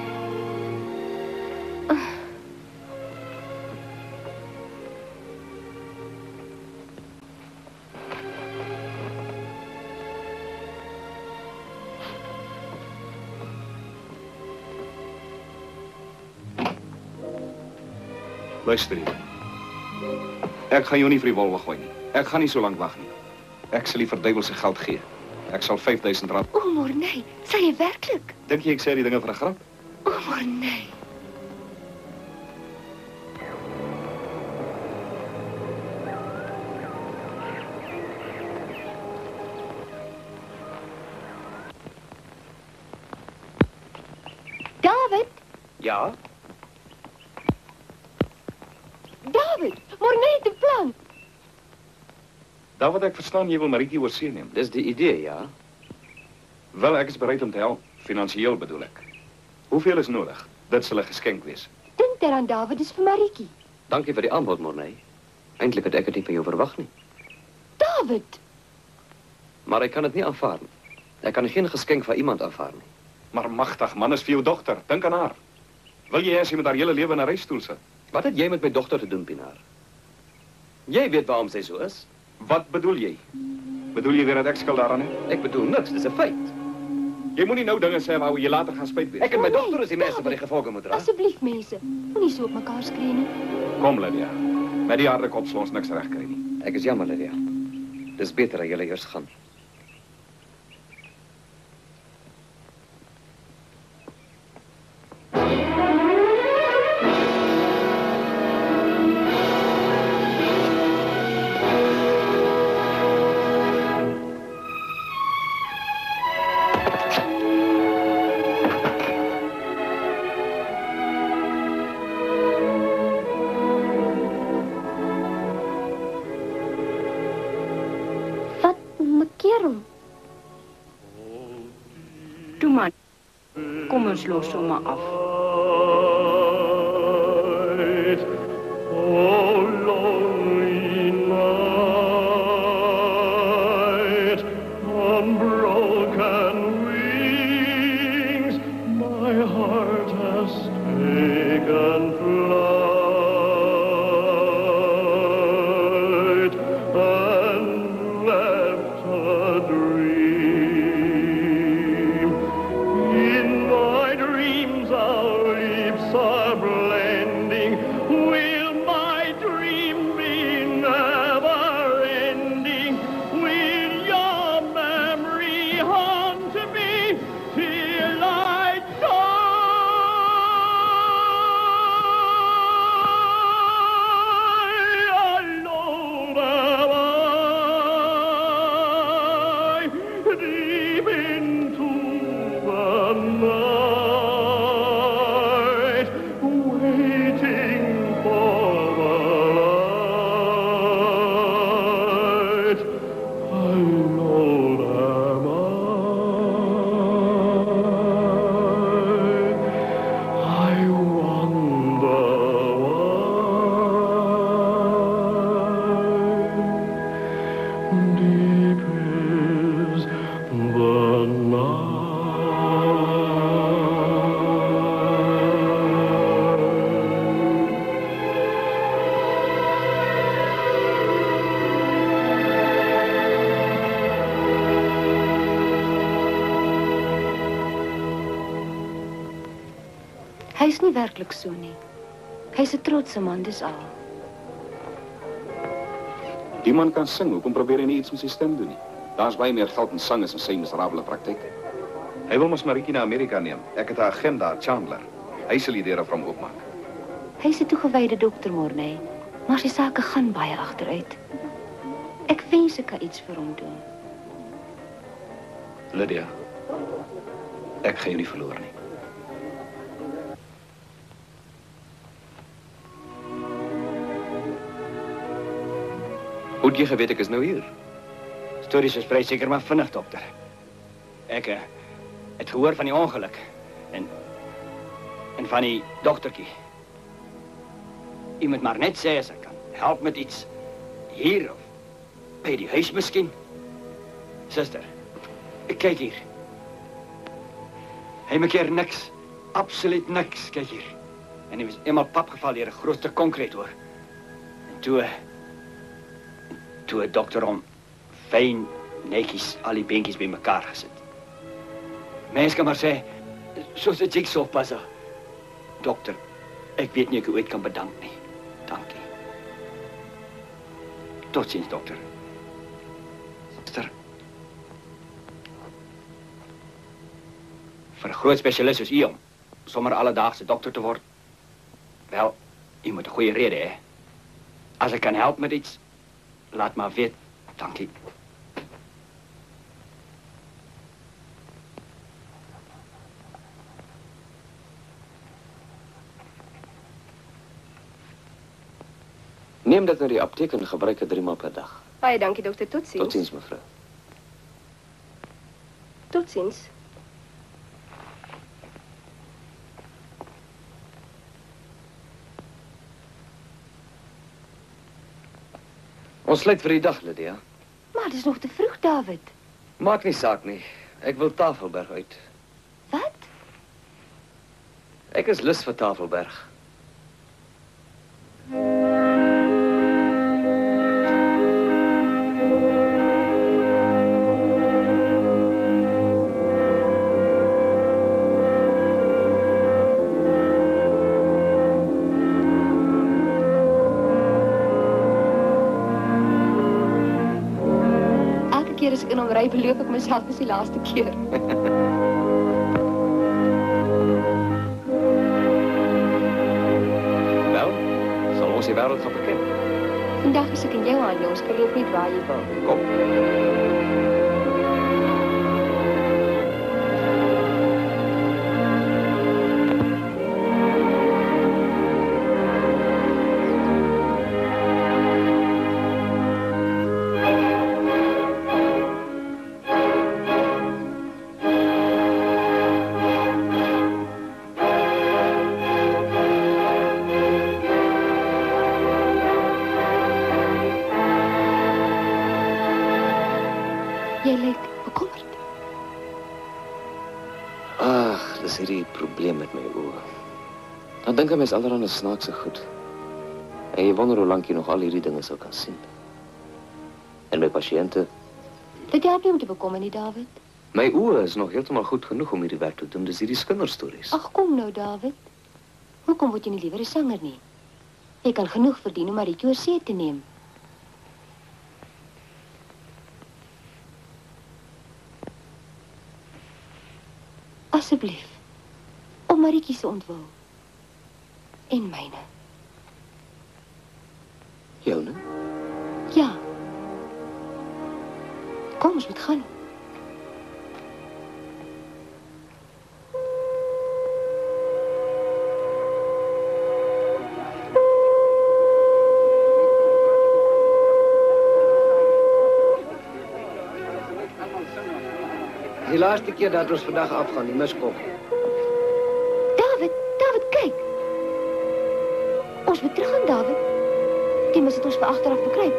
Luister hier. Ek gaan jou nie vir die wolwe gooi nie. Ek gaan nie so lank wag nie. Ek sal die verduiwelse geld gee. Ek sal vyf duisend rand. O, Morney, sê jy werklik? Dink jy ek sê die dinge vir 'n grap? O, Morney. David? Ja? David, Morney het 'n plan. Daar wat ek verstaan, jy wil Marietjie oor see neem. Dis die idee, ja. Wel, ek is bereid om te help. Finansiëel bedoel ek. Hoeveel is nodig? Dit sal 'n geskenk wees. Dink daaraan, David, dis vir Marietjie. Dankie vir die aanbod, Morney. Eintlik het ek dit nie van jou verwag nie. David! Maar ek kan dit nie aanvaar nie. Ek kan geen geskenk van iemand aanvaar nie. Maar magtig, man, is vir jou dogter. Dink aan haar. Wil jy hê sy met haar hele lewe in 'n reisstoel sit? Wat het jy met my dogter te doen, Pinaar? Jy weet waarom sy so is. Wat bedoel jy? Bedoel jy weer dat ek skuld daaraan het? Ek bedoel niks, dis 'n feit. Jy moenie nou dinge sê waaroor jy later gaan spyt wees. Ek en my dogter is die mense wat die gevolge moet dra. Asseblief, mense, moenie so op mekaar skree nie. Kom, Lydia. Met die harde kop sal ons niks reg kry nie. Ek is jammer, Lydia. Dis beter dat julle eers gaan. Kom ons los hom maar af. Oh, lonely night, on broken wings, my heart has taken flight and left a dream. In my dreams our lips are blending. Will my dreams Hy's nie werklik so nie. Hy's 'n trotse man, dis al. Die man kan sing, hoekom probeer hy nie iets met sy stem doen nie? Daar's baie meer geld in sang as in sy miserabele praktyk. Hy wil ons Marietjie na Amerika neem. Ek het 'n agent daar, Chandler. Hy sal die deure vir hom oopmaak. Hy's 'n toegewyde dokter, Morney, maar sy sake gaan baie agteruit. Ek wens ek kan iets vir hom doen. Lydia, ek gaan jou nie verloor nie. Hoe het jy geweet ek is nou hier? Stories versprei seker maar vinnig, dokter. Ek uh, het gehoor van die ongeluk en en van die doktertjie. U moet maar net sê as ek kan help met iets hier of by die huis miskien. Suster, kyk hier. Hy maak hier niks, absoluut niks, kyk hier. En hy was eenmaal pap geval deur 'n groot stuk konkreet hoor. En toe toe 'n dokter hom fyn netjies al die beentjies bymekaar gesit. Mens kan maar sê, soos 'n jigsaw puzzle. Dokter, ek weet nie of ek u ooit kan bedank nie. Dankie. Totsiens, dokter. Suster. Vir 'n groot spesialis soos u om sommer alledaagse dokter te word. Wel, u moet 'n goeie rede hê. As ek kan help met iets, laat maar weet. Dankie. Neem dit naar die apteek en gebruik het drie maal per dag. Baie dankie, dokter. Tot ziens. Tot ziens, mevrou. Tot ziens. Ons sluit vir die dag, Lydia. Maar het is nog te vroeg, David. Maak nie saak nie. Ek wil Tafelberg uit. Wat? Ek is lus vir Tafelberg. As ek in hom ry, beloof ek myself is die laaste keer. Wel, sal ons die wêreld gaan beken. Vandag is ek in jou hande, ons kan loop net waar jy wil. Kom. Jy lyk bekommerd. Ag, dis hierdie probleem met my oë. Dan dink ek mens allerhande snaakse goed. En jy wonder hoe lank jy nog al hierdie dinge sou kan sien. En my pasiënte, Dit help nie om te bekommer nie, David. my oë is nog heeltemal goed genoeg om hierdie werk te doen. Dis hierdie skinderstories. Ag, kom nou, David. Hoekom word jy nie liewer 'n sanger nie? Jy kan genoeg verdien om maar die oorsee te neem. Asseblief, om Marietjie se ontwil. En myne. Joune? Ja. Kom, ons moet gaan. Die laaste keer dat ons vandag afgaan, die miskop. David, David, kyk. Ons moet teruggaan, David. Die mis het ons vir agteraf bekruip.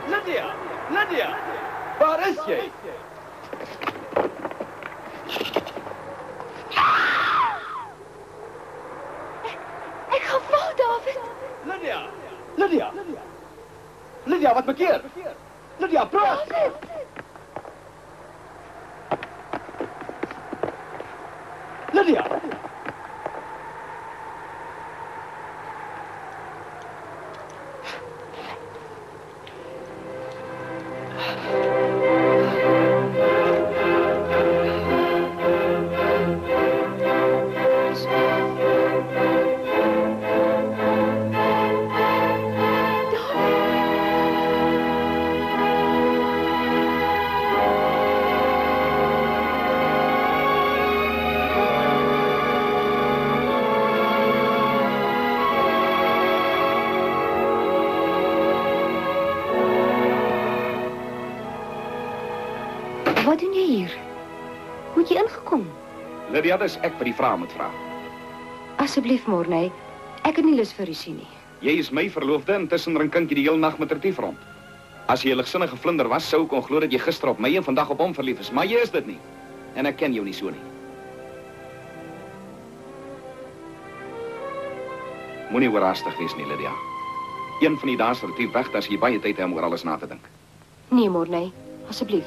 Lydia! Lydia! Waar is jy? Ek gaan val, David. Lydia! Lydia! Lydia, wat bekeer? Lydia, praat! David! Lydia! Wat doen jy hier? Hoe het jy ingekom? Lydia, dis ek wat die vraag moet vra. Asseblief, Morney. Ek het nie lus vir rusie nie. Jy is my verloofde en tussen rinkink jy die hele nag met retief rond. As jy 'n ligsinnige vlinder was, sou ek kon glo dat jy gister op my en vandag op hom verlief is, maar jy is dit nie. En ek ken jou nie so nie. Moenie oorhaastig wees nie, Lydia. Een van die dae sal retief weg as jy baie tyd het om oor alles na te dink. Nee, Morney. Asseblief.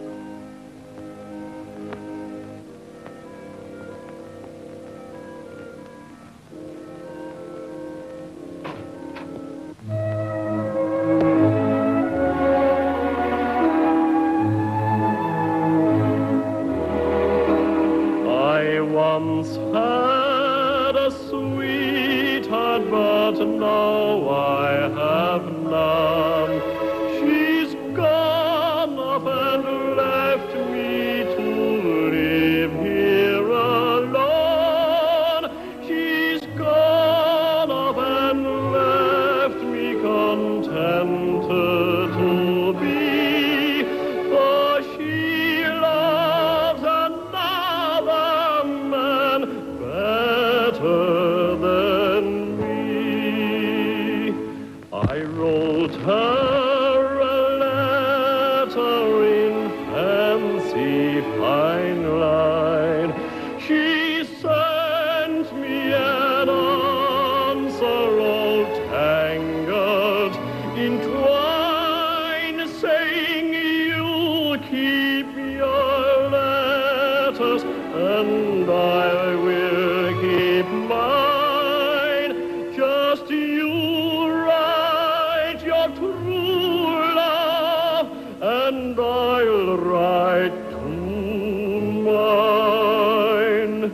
I once had a sweetheart, but now I have none. She's gone off and left me to live here alone. She's gone off and left me contented to be, for she loves another man better than me. I wrote her a letter in fancy fine line. She sent me an answer all tangled in twine, saying you'll keep your letters and I will keep mine. Just you write your true love and I'll write to mine.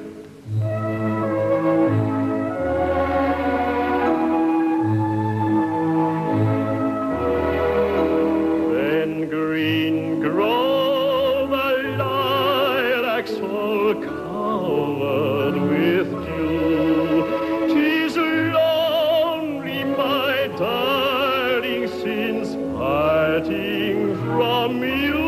Then green grow the lilacs all covered with dew. 'Tis lonely, my darling, since parting from you.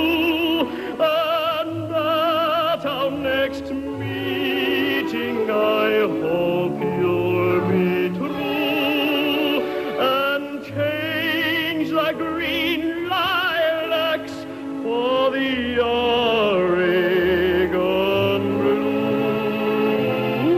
And at our next meeting, I hope you'll be true and change the green lilacs for the Oregon blue.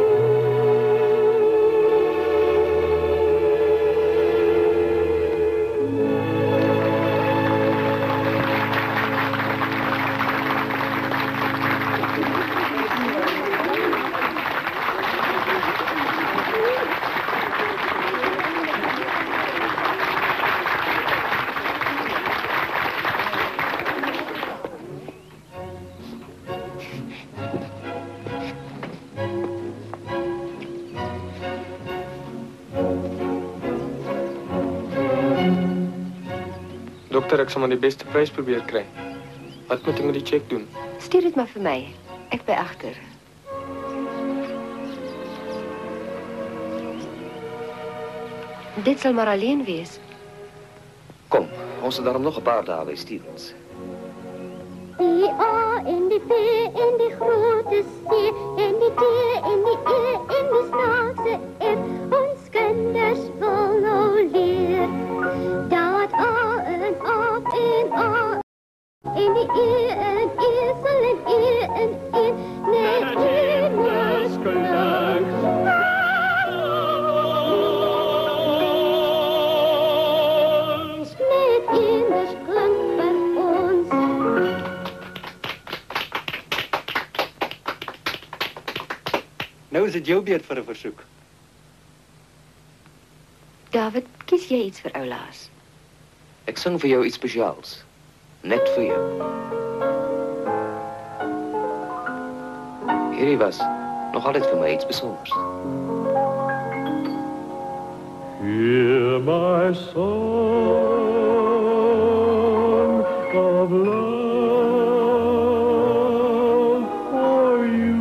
Dokter, ek sal maar die beste prys probeer kry. Wat moet ek met die cheque doen? Stuur dit maar vir my. Ek by agter. Dit sal maar alleen wees. Kom, ons het daarom nog 'n paar dae by Stevens. Die A en die P en die grote C en die D en die E en die snaakse F. Ons kinders wil nou leer dat A E en esel en E en een. Net hemelsgeluk. Net eenders klink vir ons. Nou is dit jou beurt vir 'n versoek. David, kies jy iets vir oulaas? Ek sing vir jou iets spesiaals. Net vir jou. Hierdie was nog altyd vir my iets besonders. Hear my song of love for you.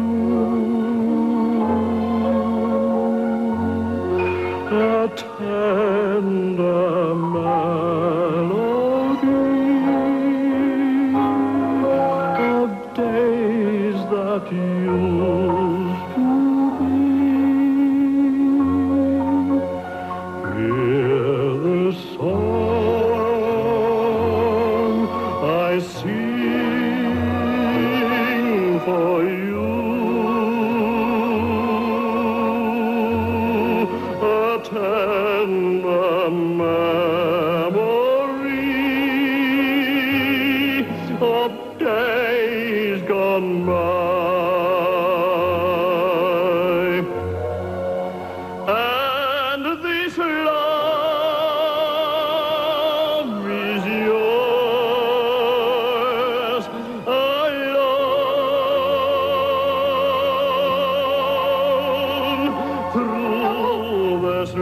A tender melody of days that used to be. Hear the song I sing for you. A tender memory of days gone by. And this love is yours alone. Through this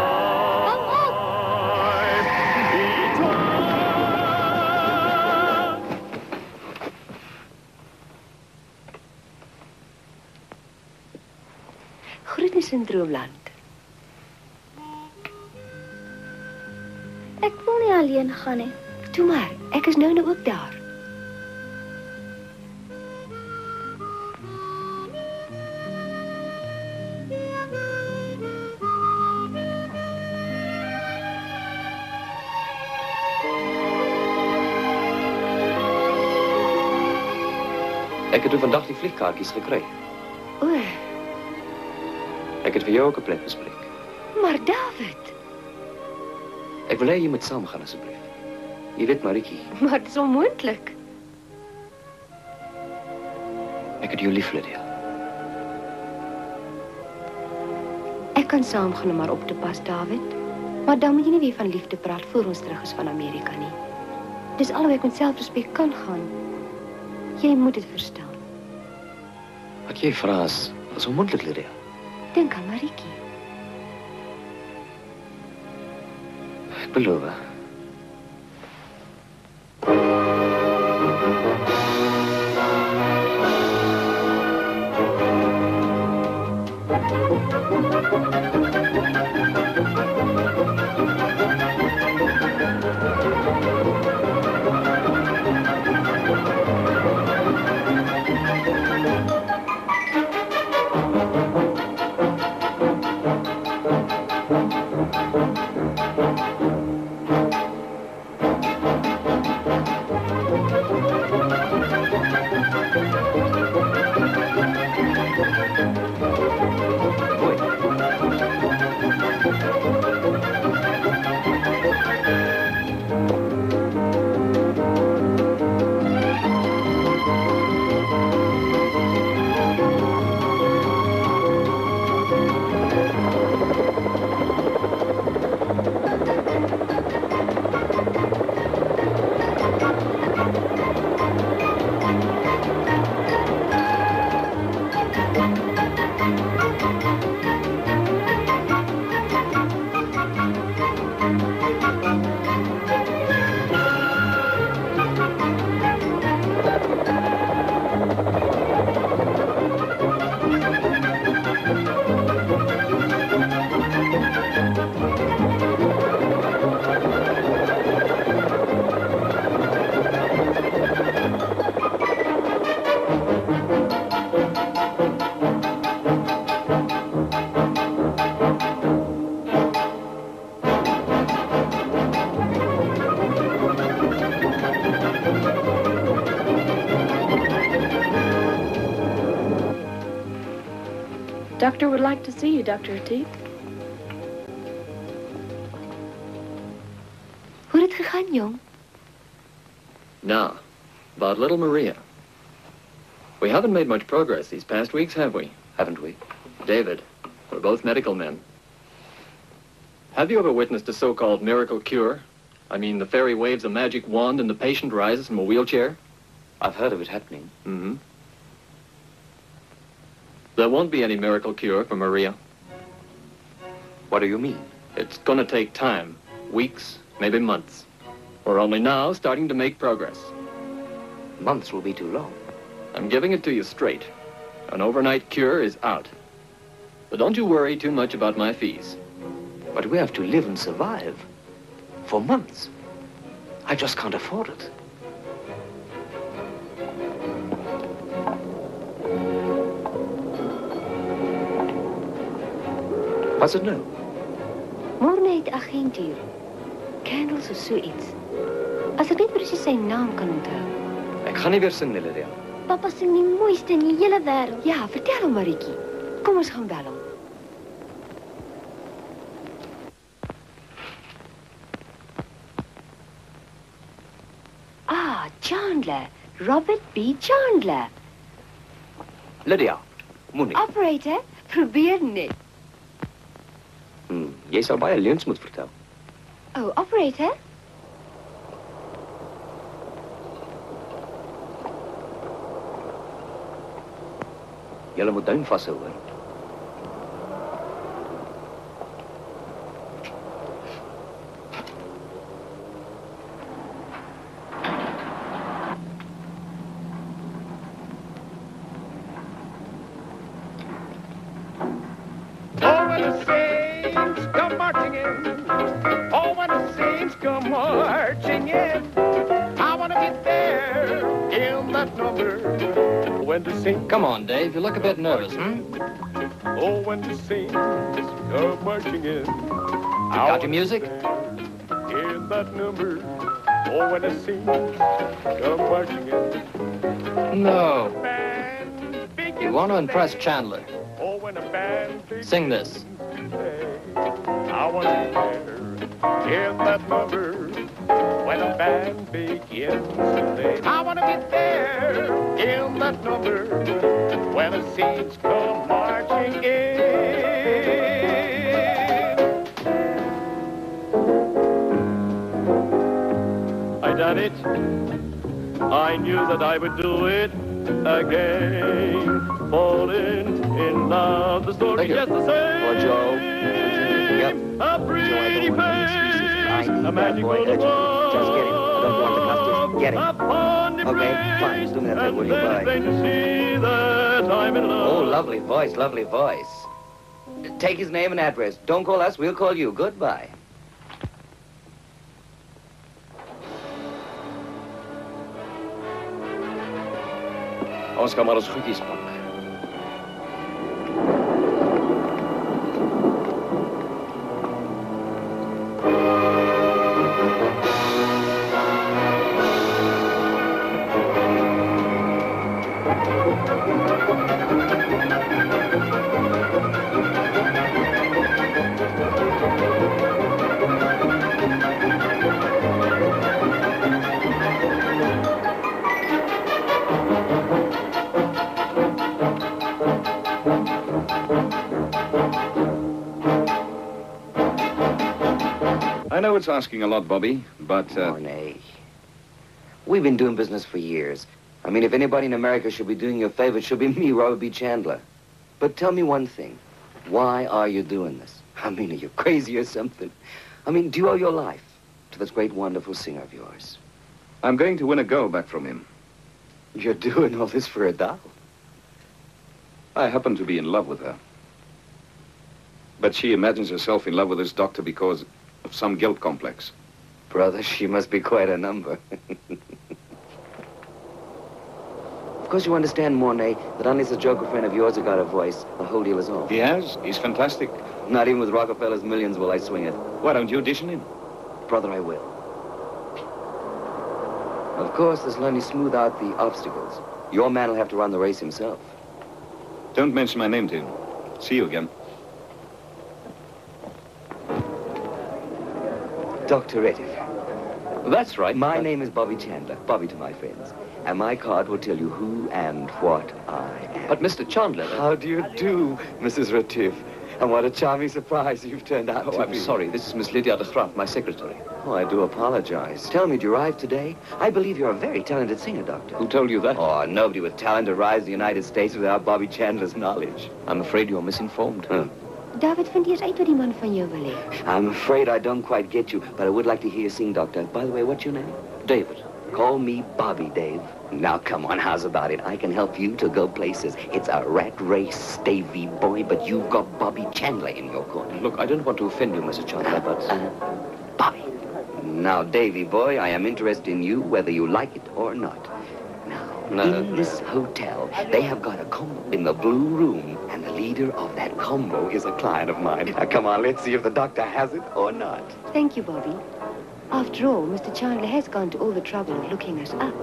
life eternal. Groetnis in Droomland. Ek wil nie alleen gaan nie. Toe maar, ek is nou nou ook daar. Ek het vandag die vliegkaartjies gekry. O, Ek het vir jou ook 'n plek bespreek. maar David, Ek wil hê jy moet saamgaan asseblief. Jy weet Maritjie, maar dit is onmoontlik. ek het jou lief, Lydia. Ek kan saamgaan om maar op te pas, David. Maar dan moet jy nie weer van liefde praat voor ons terug is van Amerika nie. Dis alhoewel ek met selfrespek kan gaan. Jy moet dit verstaan. Wat jy vra is, is onmoontlik, Lydia. Dink aan Maritjie. Ek beloof. Mooi. Doctor would like to see you, Doctor Retief. Hoe het gegaan, jong? Now, about little Maria. We haven't made much progress these past weeks, have we? Haven't we? David, we're both medical men. Have you ever witnessed a so-called miracle cure? I mean, the fairy waves a magic wand and the patient rises from a wheelchair? I've heard of it happening. Mm-hmm. There won't be any miracle cure for Maria. What do you mean? It's gonna take time. Weeks, maybe months. We're only now starting to make progress. Months will be too long. I'm giving it to you straight. An overnight cure is out. But don't you worry too much about my fees. But we have to live and survive. For months. I just can't afford it. What's it nou? Morgen het agent hier. Candles of zoiets. As ek net precies sy naam kan onthou. Ek gaan nie weer sing, Lydia. Papa sing die mooiste in die hele wêreld. Ja, vertel hom, Marietjie. Kom ons gaan bel hom. Ah, Chandler. Robert B. Chandler. Lydia, moenie. Operator, probeer net. Hmm, jy sal baie leuns moet vertel. Oh, operator? Julle moet duim vashou, hoor. Oh, when the saints come marching in. Oh, when the saints come marching in. I want to be there in that number. When the saints... Come on, Dave. You look a bit nervous, hmm? Oh, when the saints come marching in. You got your music? In that number. Oh, when the saints come marching in. No. You want to impress Chandler. Oh, when a band Sing this. I want to be there in that number when a band begins to play. I want to be there in that number when the saints come marching in. I done it. I knew that I would do it again. Falling in love, the story just the same. Well, Joe. Yep. A pretty face, a magical boy, love. Just get him. I don't want the customers. Get him. Okay, fine. Do me that, will you? Bye. To see that I'm in love. Oh, lovely voice, lovely voice. Take his name and address. Don't call us, we'll call you. Goodbye. Ons gaan maar ons goedjies pak. I know it's asking a lot, Bobby, but... Uh... Mornay. We've been doing business for years. I mean, if anybody in America should be doing you a favor, it should be me, Robert B. Chandler. But tell me one thing. Why are you doing this? I mean, are you crazy or something? I mean, do you owe your life to this great, wonderful singer of yours? I'm going to win a girl back from him. You're doing all this for a doll? I happen to be in love with her. But she imagines herself in love with this doctor because of some guilt complex. Brother, she must be quite a number. Of course, you understand, Mornay, that unless a joker friend of yours has got a voice, the whole deal is off. He has. He's fantastic. Not even with Rockefeller's millions will I swing it. Why don't you audition him? Brother, I will. Of course, this will only smooth out the obstacles. Your man will have to run the race himself. Don't mention my name to him. See you again. Doctor Retief. That's right. My name is Bobby Chandler. Bobby to my friends. And my card will tell you who and what I am. But Mister Chandler... How do you do, Missus Retief? And what a charming surprise you've turned out oh, to I'm be. sorry. This is Miss Lydia de Graaf, my secretary. Oh, I do apologize. Tell me, did you arrive today? I believe you're a very talented singer, Doctor. Who told you that? Oh, nobody with talent arrives in the United States without Bobby Chandler's knowledge. I'm afraid you're misinformed. Huh. David, vind eers uit wat die man van jou wil hê. I'm afraid I don't quite get you, but I would like to hear you sing, Doctor. By the way, what's your name? David. Call me Bobby, Dave. Now, come on, how's about it? I can help you to go places. It's a rat race, Davy boy, but you've got Bobby Chandler in your corner. Look, I don't want to offend you, Mister Chandler, but... Uh, Bobby. Now, Davy boy, I am interested in you whether you like it or not. Now, no, in this hotel, they have got a combo in the blue room, and the leader of that combo is a client of mine. Now, come on, let's see if the doctor has it or not. Thank you, Bobby. After all, Mister Chandler has gone to all the trouble of looking us up.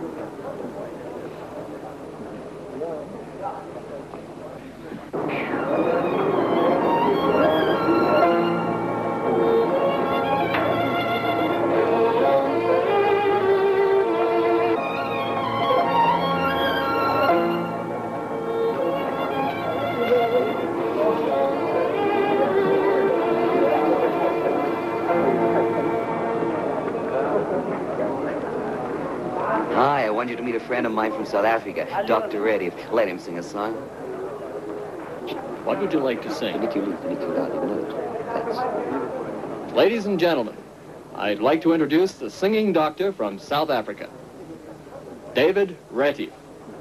Hi, I want you to meet a friend of mine from South Africa, Doctor Retief. Let him sing a song. What would you like to sing? A little, a little loud, you know it. That's... Ladies and gentlemen, I'd like to introduce the singing doctor from South Africa, David Retief.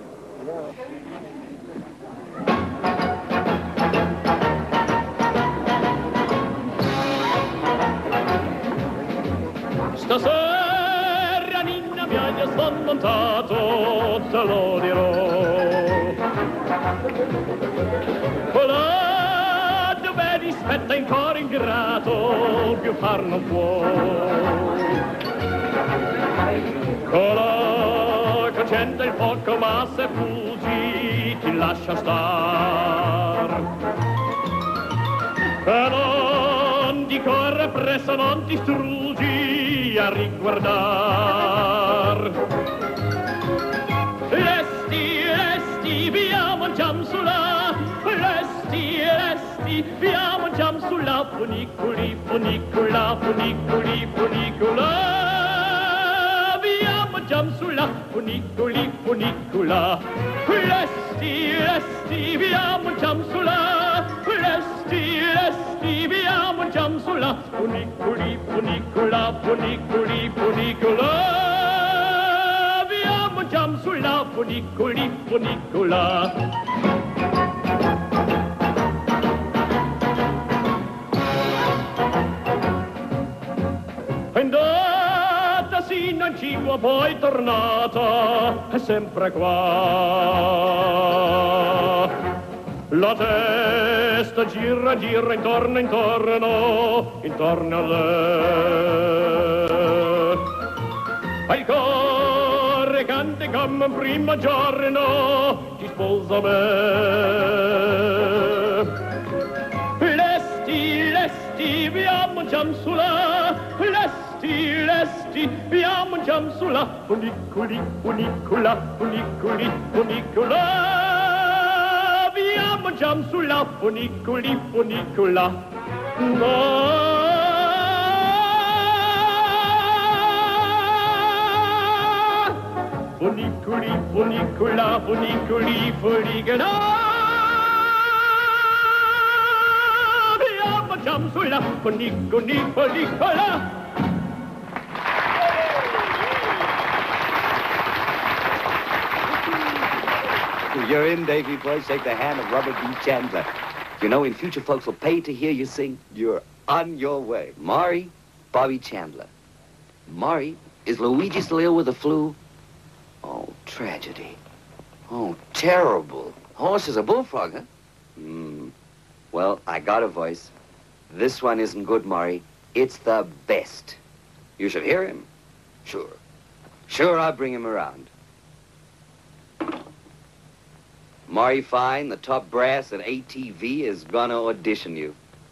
Stasera Nina mi hai smontato, te lo dirò. Quella dove rispetta in cuore ingrato, più far non può. Quella che accende il fuoco ma se fuggi ti lascia star. Che non ti corre presso, non ti struggi a riguardar. Resti, resti, via mangiam sulla. Resti, resti, via mangiam sulla. Funiculi, funicula, funiculi, funicula. Via mangiam sulla. Funiculi, funicula. Resti, resti, via mangiam sulla. Resti, resti, via mangiam sulla. Funiculi, funicula, funiculi, funicula. Via mangiam sulla. Funiculi, funicula. Andata sino in cima, poi tornata, è sempre qua. La testa gira, gira intorno, intorno, intorno a lei. E il cuore canta come un primo giorno, ti sposa me. Lesti, lesti, via mangiam sulla. Lesti, lesti, via mangiam sulla. Funiculi, funicula, funiculi, funicula. Via mangiam sulla. Funiculi, funicula. No. Funiculi, funicula, funiculi, funicula. Via mangiam sulla. Funiculi, funicula. You're in, Davy boy. Shake the hand of Robert B. Chandler. You know, in future, folks will pay to hear you sing. You're on your way. Maury, Bobby Chandler. Maury, is Luigi still ill with the flu? Oh, tragedy. Oh, terrible. Horse is a bullfrog, huh? Hmm. Well, I got a voice. This one isn't good, Maury. It's the best. You should hear him. Sure. Sure, I'll bring him around. Maury Fine, the top brass at A T V, is gonna audition you.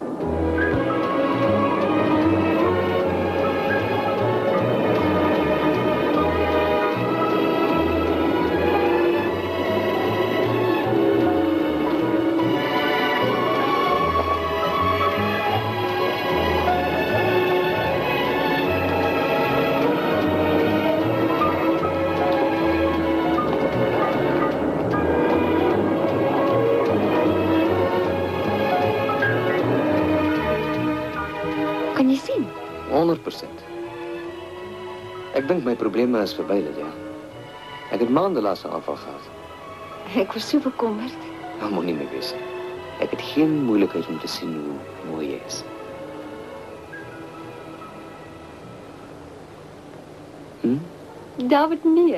honderd procent. Ik denk mijn probleem is voorbij, Lydia. Ik heb maanden laatste aanval gehad. Ik was zo bekommerd. Dat moet niet meer wezen. Ik heb geen moeilijkheid om te zien hoe mooi je is. Hm? David, nee.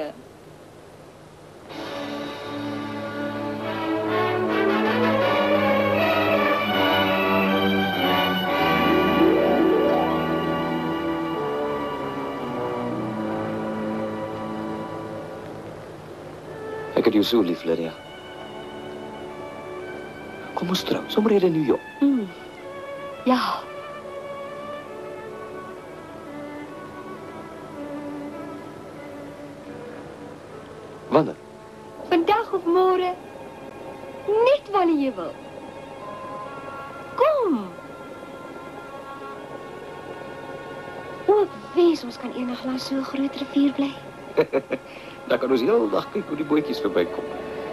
Ik heb je zo lief, Lydia. Kom eens terug, zomaar hier in New York. Mm. Ja. Wanneer? Vandaag of morgen. Net wanneer je wil. Kom. O, ek wens ons kan eendag langs zo'n groot rivier bly. Dan kan ons de hele dag kijken hoe die bootjes voorbij komen.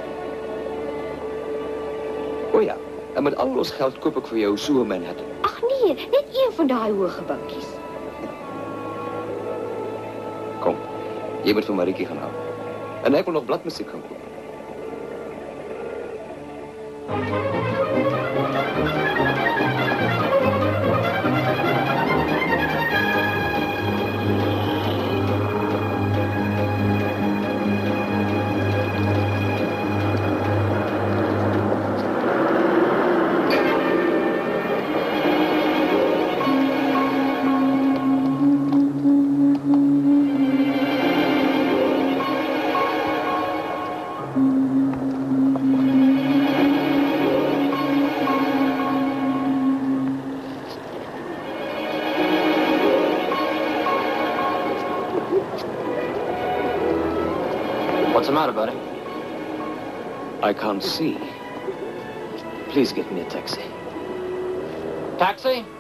Oh ja, en met al ons geld koop ik voor jou zo'n Manhattan. Ach nee, net een van die hoge gebouwtjies. Kom, je moet voor Marieke gaan halen. En hij wil nog bladmuziek gaan kopen. What's the matter, buddy? I can't see. Please get me a taxi. Taxi?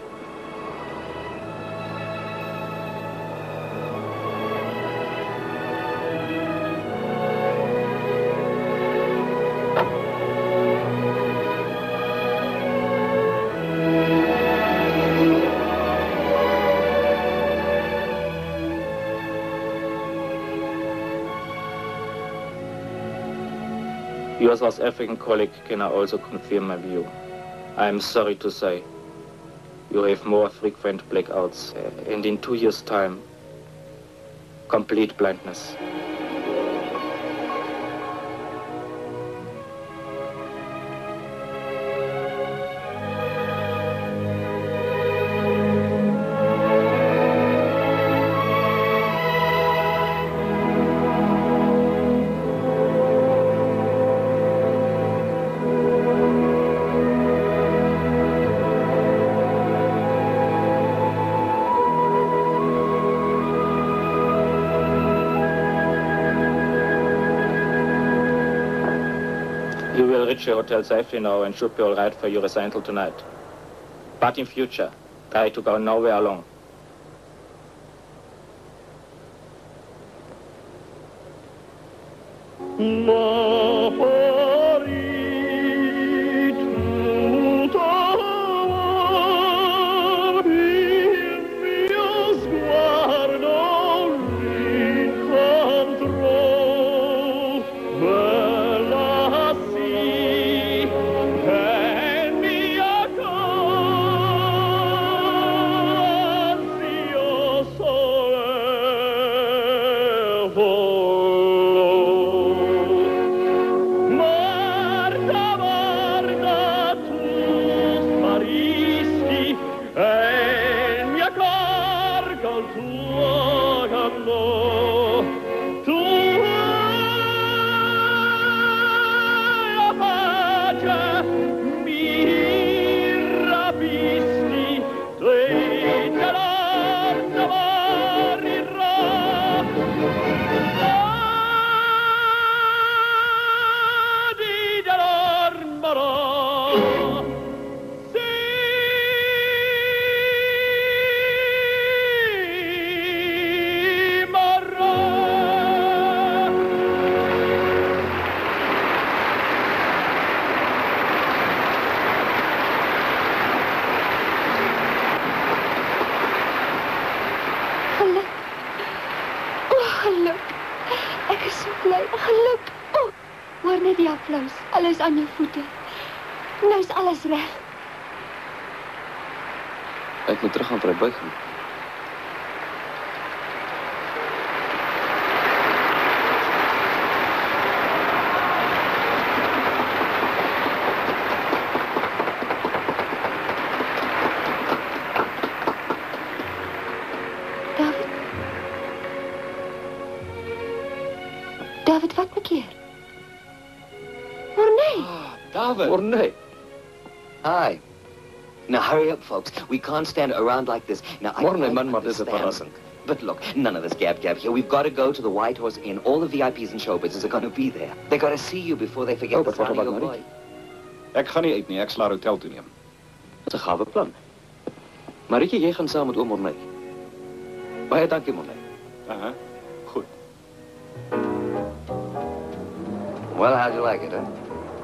Your South African colleague can also confirm my view. I am sorry to say, you have more frequent blackouts, uh, and in two years' time, complete blindness. You will reach your hotel safely now and should be all right for your recital tonight. But in future, try to go nowhere alone. Tu Geluk. Ek is so bly. Geluk. Oh, hoor net die applaus. Alles aan jou voete. Nou is alles reg. Ek moet terug gaan vir 'n buiging. David. David, wat maak jy? Morney. David. Morney. Hi. Now hurry up, folks. We can't stand around like this. Now I Morney, quite man, maar dis 'n understand. verrassing. But look, none of this gab gab here. We've got to go to the White Horse Inn. All the V I Ps and show business are going to be there. They got to see you before they forget Oh, the but what sound of about your Marie? boy. Ek gaan nie uit nie, ek sal haar hotel toe neem. Dis 'n gawe plan. Marieke, jy gaan saam met oom Morney. Baie dankie, Morney. Aha. Goed. Well, how'd you like it, huh?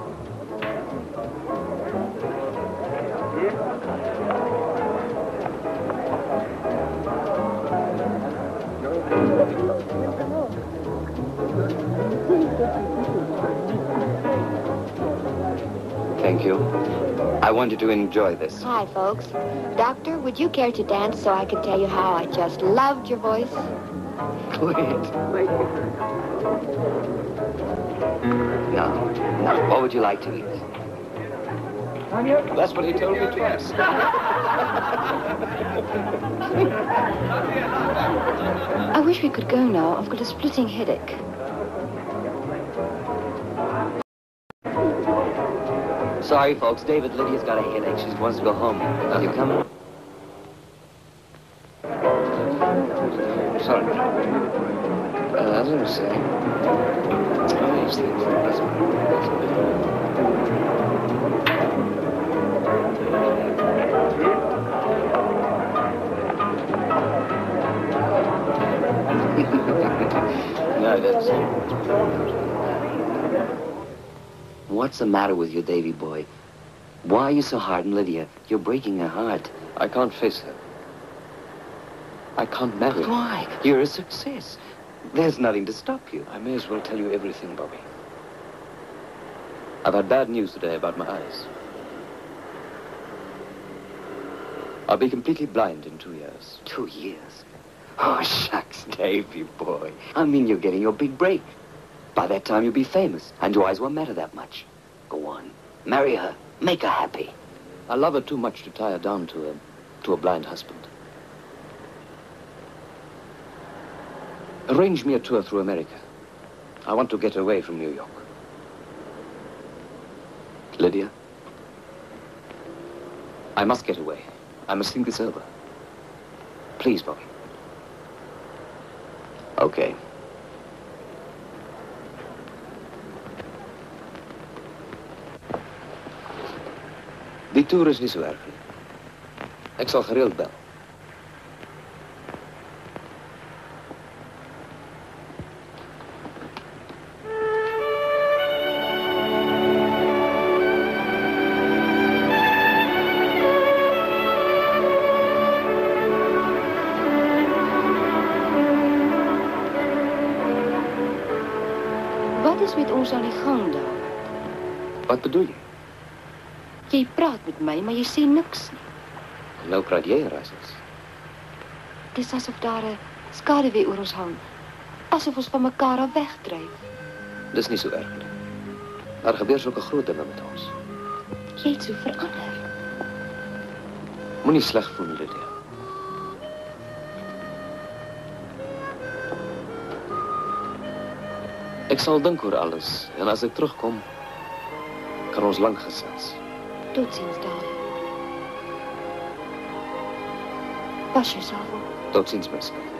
Thank you. I want you to enjoy this. Hi, folks. Doctor, would you care to dance so I can tell you how I just loved your voice? Quit. Now, now, what would you like to eat? That's what he told me to ask. I wish we could go now. I've got a splitting headache. Sorry, folks. David, Lydia's got a headache. She wants to go home. Are you coming? Sorry. Uh, I don't say. Oh, these things. No, that's... What's the matter with you, Davy boy? Why are you so hard on Lydia? You're breaking her heart. I can't face her. I can't marry her. Why? You're a success. There's nothing to stop you. I may as well tell you everything, Bobby. I've had bad news today about my eyes. I'll be completely blind in two years. Two years? Oh, shucks, Davy boy. I mean, you're getting your big break. By that time, you'll be famous, and your eyes won't matter that much. Go on. Marry her. Make her happy. I love her too much to tie her down to a, to a blind husband. Arrange me a tour through America. I want to get away from New York. Lydia, I must get away. I must think this over. Please, Bobby. Okay. Die toer is niet zo erg. Ik zal gereeld bellen. Wat is met ons aan die gang daar? Wat bedoel je? Jy praat met my, maar jy sê niks nie. Nou praat jy, Razels. Het is asof daar 'n skaduwee oor ons hang. Asof ons van mekaar af wegdryf. Dis niet zo erg. Er gebeurt zulke groot dingen met ons. Jy het so verander. Moet niet slecht voelen, Lydia. Ik zal denken oor alles. En als ik terugkom, kan ons lang gesels. Tot ziens, David. Pas jezelf op. Tot ziens, mijn schat.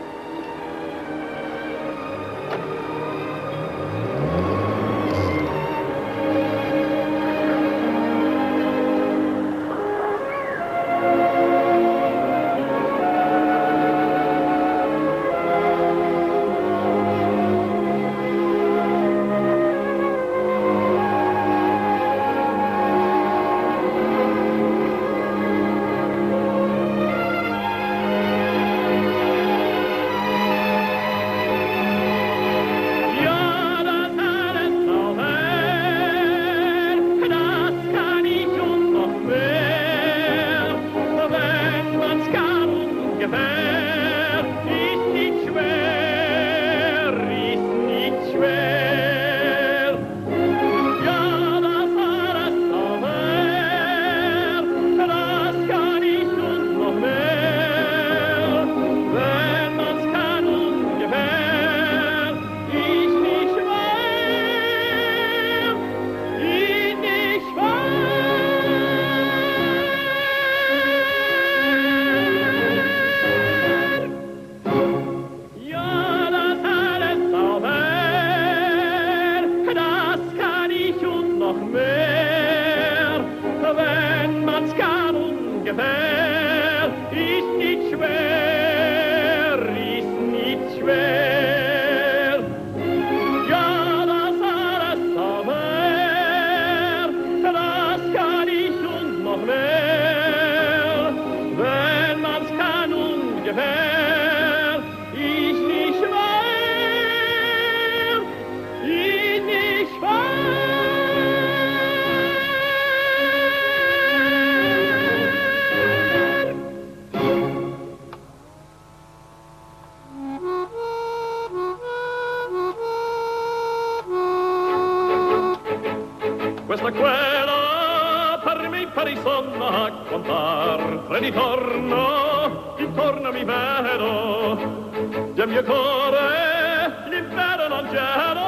questa quella per me per i sonno a contar. Tre di torno, intorno mi vedo, del mio cuore l'inferno non gelo,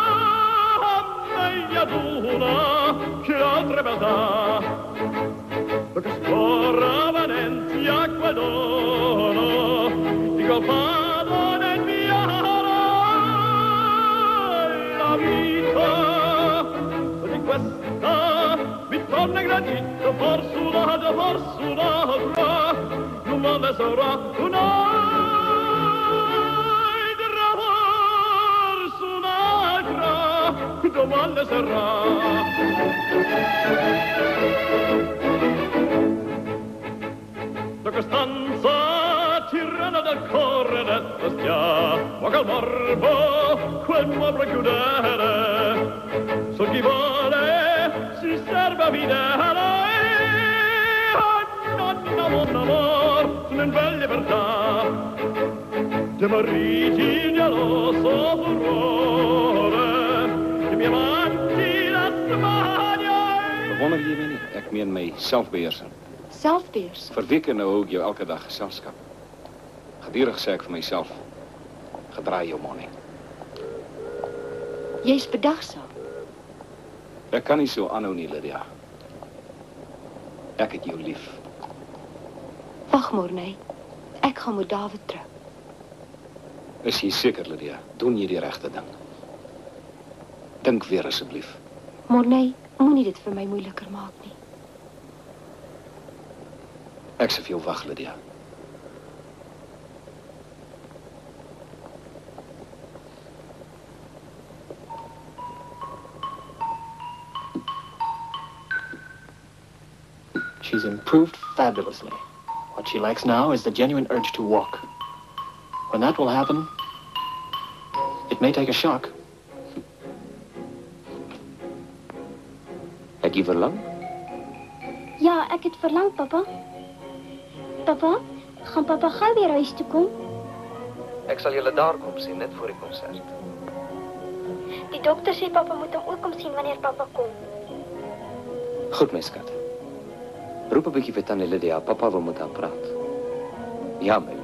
meglio d'una che altre beltà, perché scorra venenti acqua d'oro, di colpado nel mio la vita di questa mi torna gradito, forse un'altra, forse un'altra, non male sarà un'altra, forse un'altra, domande sarà. Da quest'anza tirana del corre detta stiamo che al morbo quel muovo chiudere, so chi vuole si serve a vedere, non amor, amor, non bella libertà, de mariti geloso furore, de mie amanti la smania. Bewonder je me niet? Ik meen mij zelfbeheersen. Zelfbeheersen? Verweken nou ook jou elke dag gezelschap. Gedurig zeg ik voor mijzelf. Gedraai jou money. Jy is bedagsaam. Ik kan niet zo anno nie, Lydia. Ik het jou lief. Wacht, Morney. Ik ga met David terug. Is je zeker, Lydia? Doen je die rechte ding. Denk weer alsjeblieft. Morney, moet niet dit voor mij moeilijker maken, nie. Ik zal veel wachten, Lydia. She's improved fabulously. What she lacks now is the genuine urge to walk. When that will happen, it may take a shock. Heb je verlang? Ja, ek het verlang, papa. Papa, gaan papa gou weer huis toe kom? Ik zal jullie daar kom zien, net voor het concert. Die dokter sê papa moet hom ook kom sien wanneer papa kom. Goed, my skat. Roep een beetje vir Tannie Lydia, papa wil met haar praat. Ja, my lief.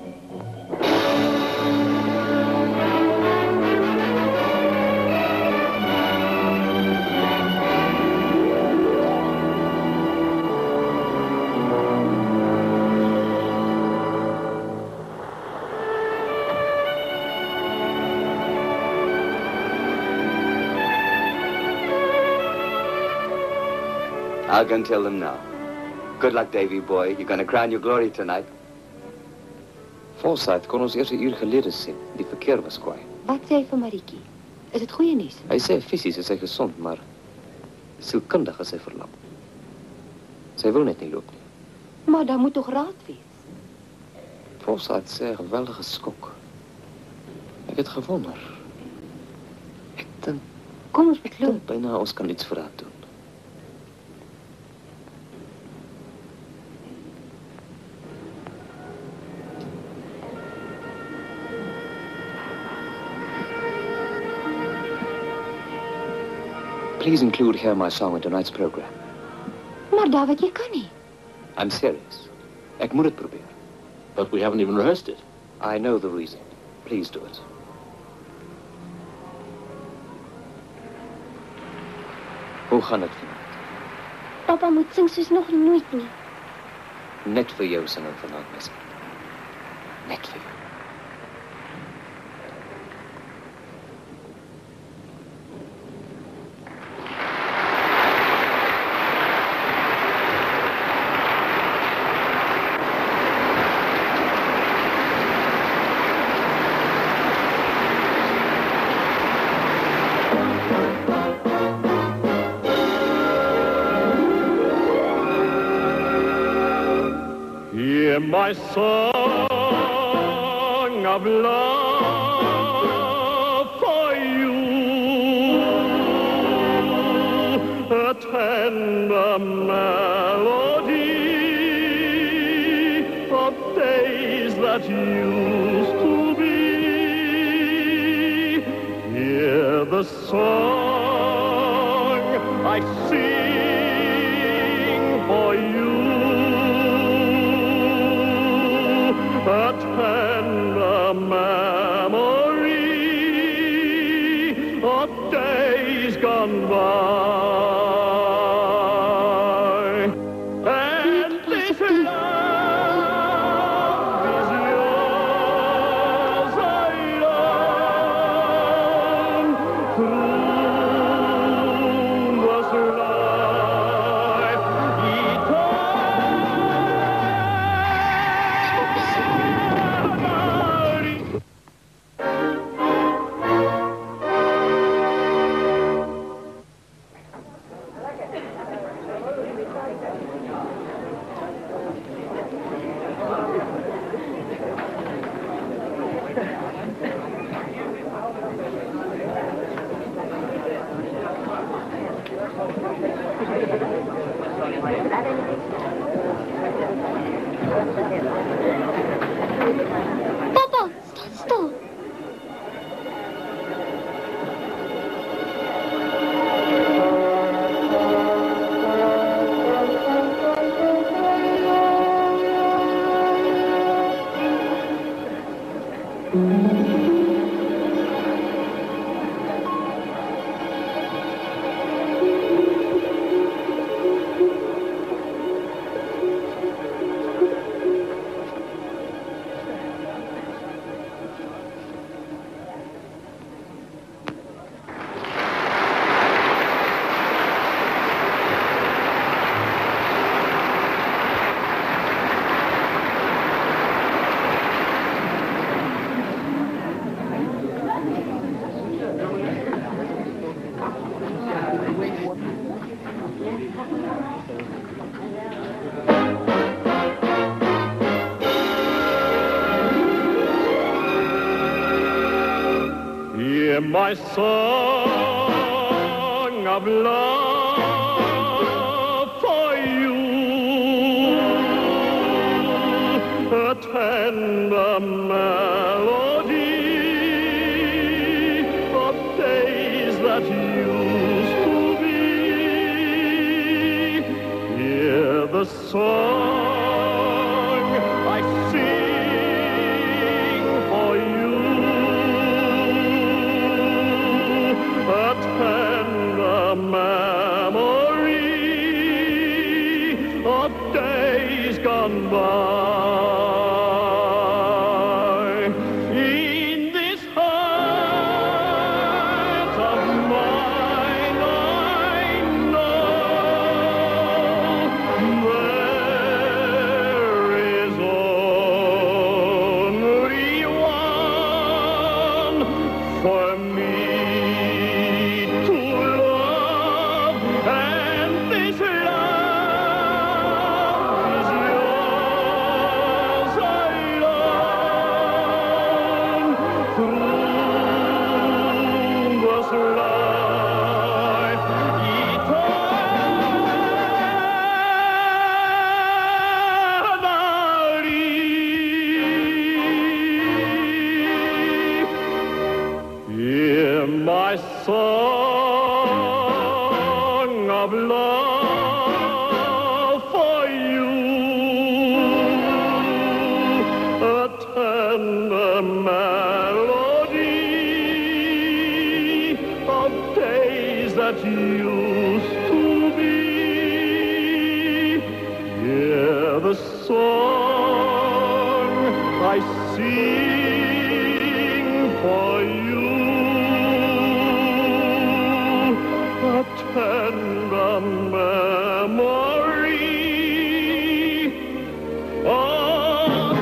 I'll go and tell them now. Good luck, Davy boy. You're going to crown your glory tonight. Forsyth kon ons eers 'n uur gelede sien. Die verkeer was kwaai. Wat sê hy vir Marietjie? Is dit goeie nuus? Hy sê fisies is hy gesond, maar sielkundig is hy verlam. Sy wil net nie loop nie. Maar daar moet toch raad wees? Forsyth sê 'n geweldige skok. Ek het gewonder. Ek dink kom ons bekloop. Byna ons kan iets vir haar doen. Please include Hear My Song in tonight's program. Maar David, jy kan nie. I'm serious. Ek moet het probeer. But we haven't even rehearsed it. I know the reason. Please do it. Hoe gaan het vanavond? Papa moet sing soos nog nooit nie. Net vir jou singing vanaand, my skat. Net vir jou. My song of love for you, a tender melody of days that used to be. Hear the song I I sing for you a tender memory of days gone by. And this love is yours alone through this life eternally. Papa, sta stil. Hear my song of love for you, a tender melody of days that used to be. Hear the song I sing for you, a tender memory of days gone by. In this heart of mine, I know there is only one for me. Hear my song of love for you, a tender melody of days that used to be. Hear the song I sing for you, a tender memory of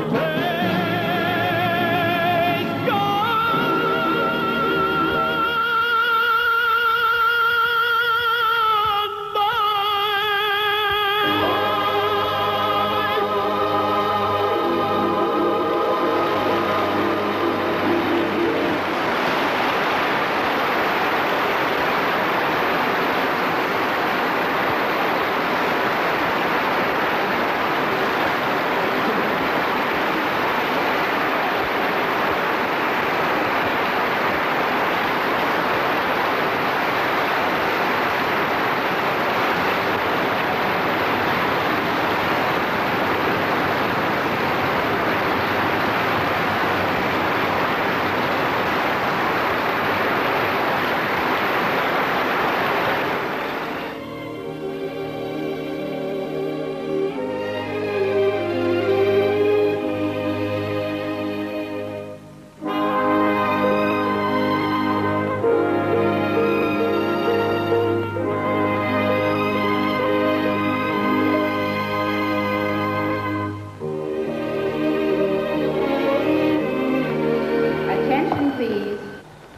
days gone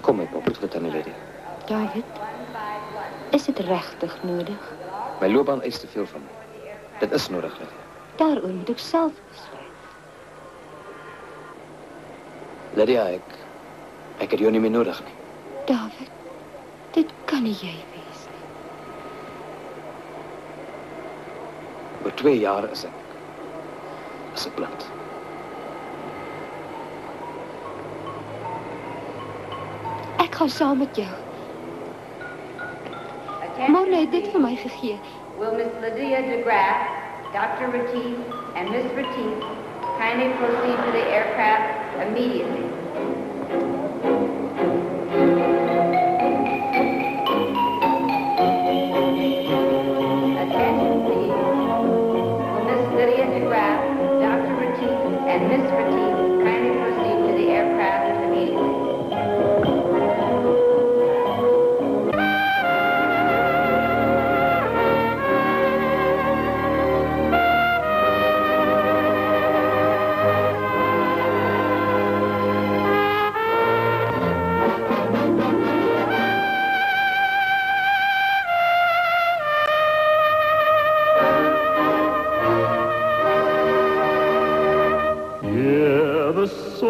Kom my pop, wat Tannie Lydia. David, is dit regtig nodig? My loopbaan eis te veel van my. Dit is nodig, Lydia. Daaroor moet ek self besluit. Lydia, ek ek het jou nie meer nodig nie. David, dit kan nie jy wees nie. Oor twee jaar is ek is ek blind. Ek gaan saam met jou. Marla het dit vir my gegee. Will Miss Lydia DeGraff, Doctor Retief, and Miss Retief kindly proceed to the aircraft immediately? Attention, please. Will Miss Lydia DeGraff, Doctor Retief, and Miss Retief kindly proceed to the aircraft immediately? Hear the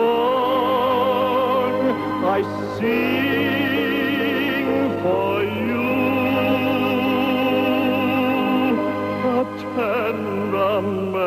song I sing for you, a tender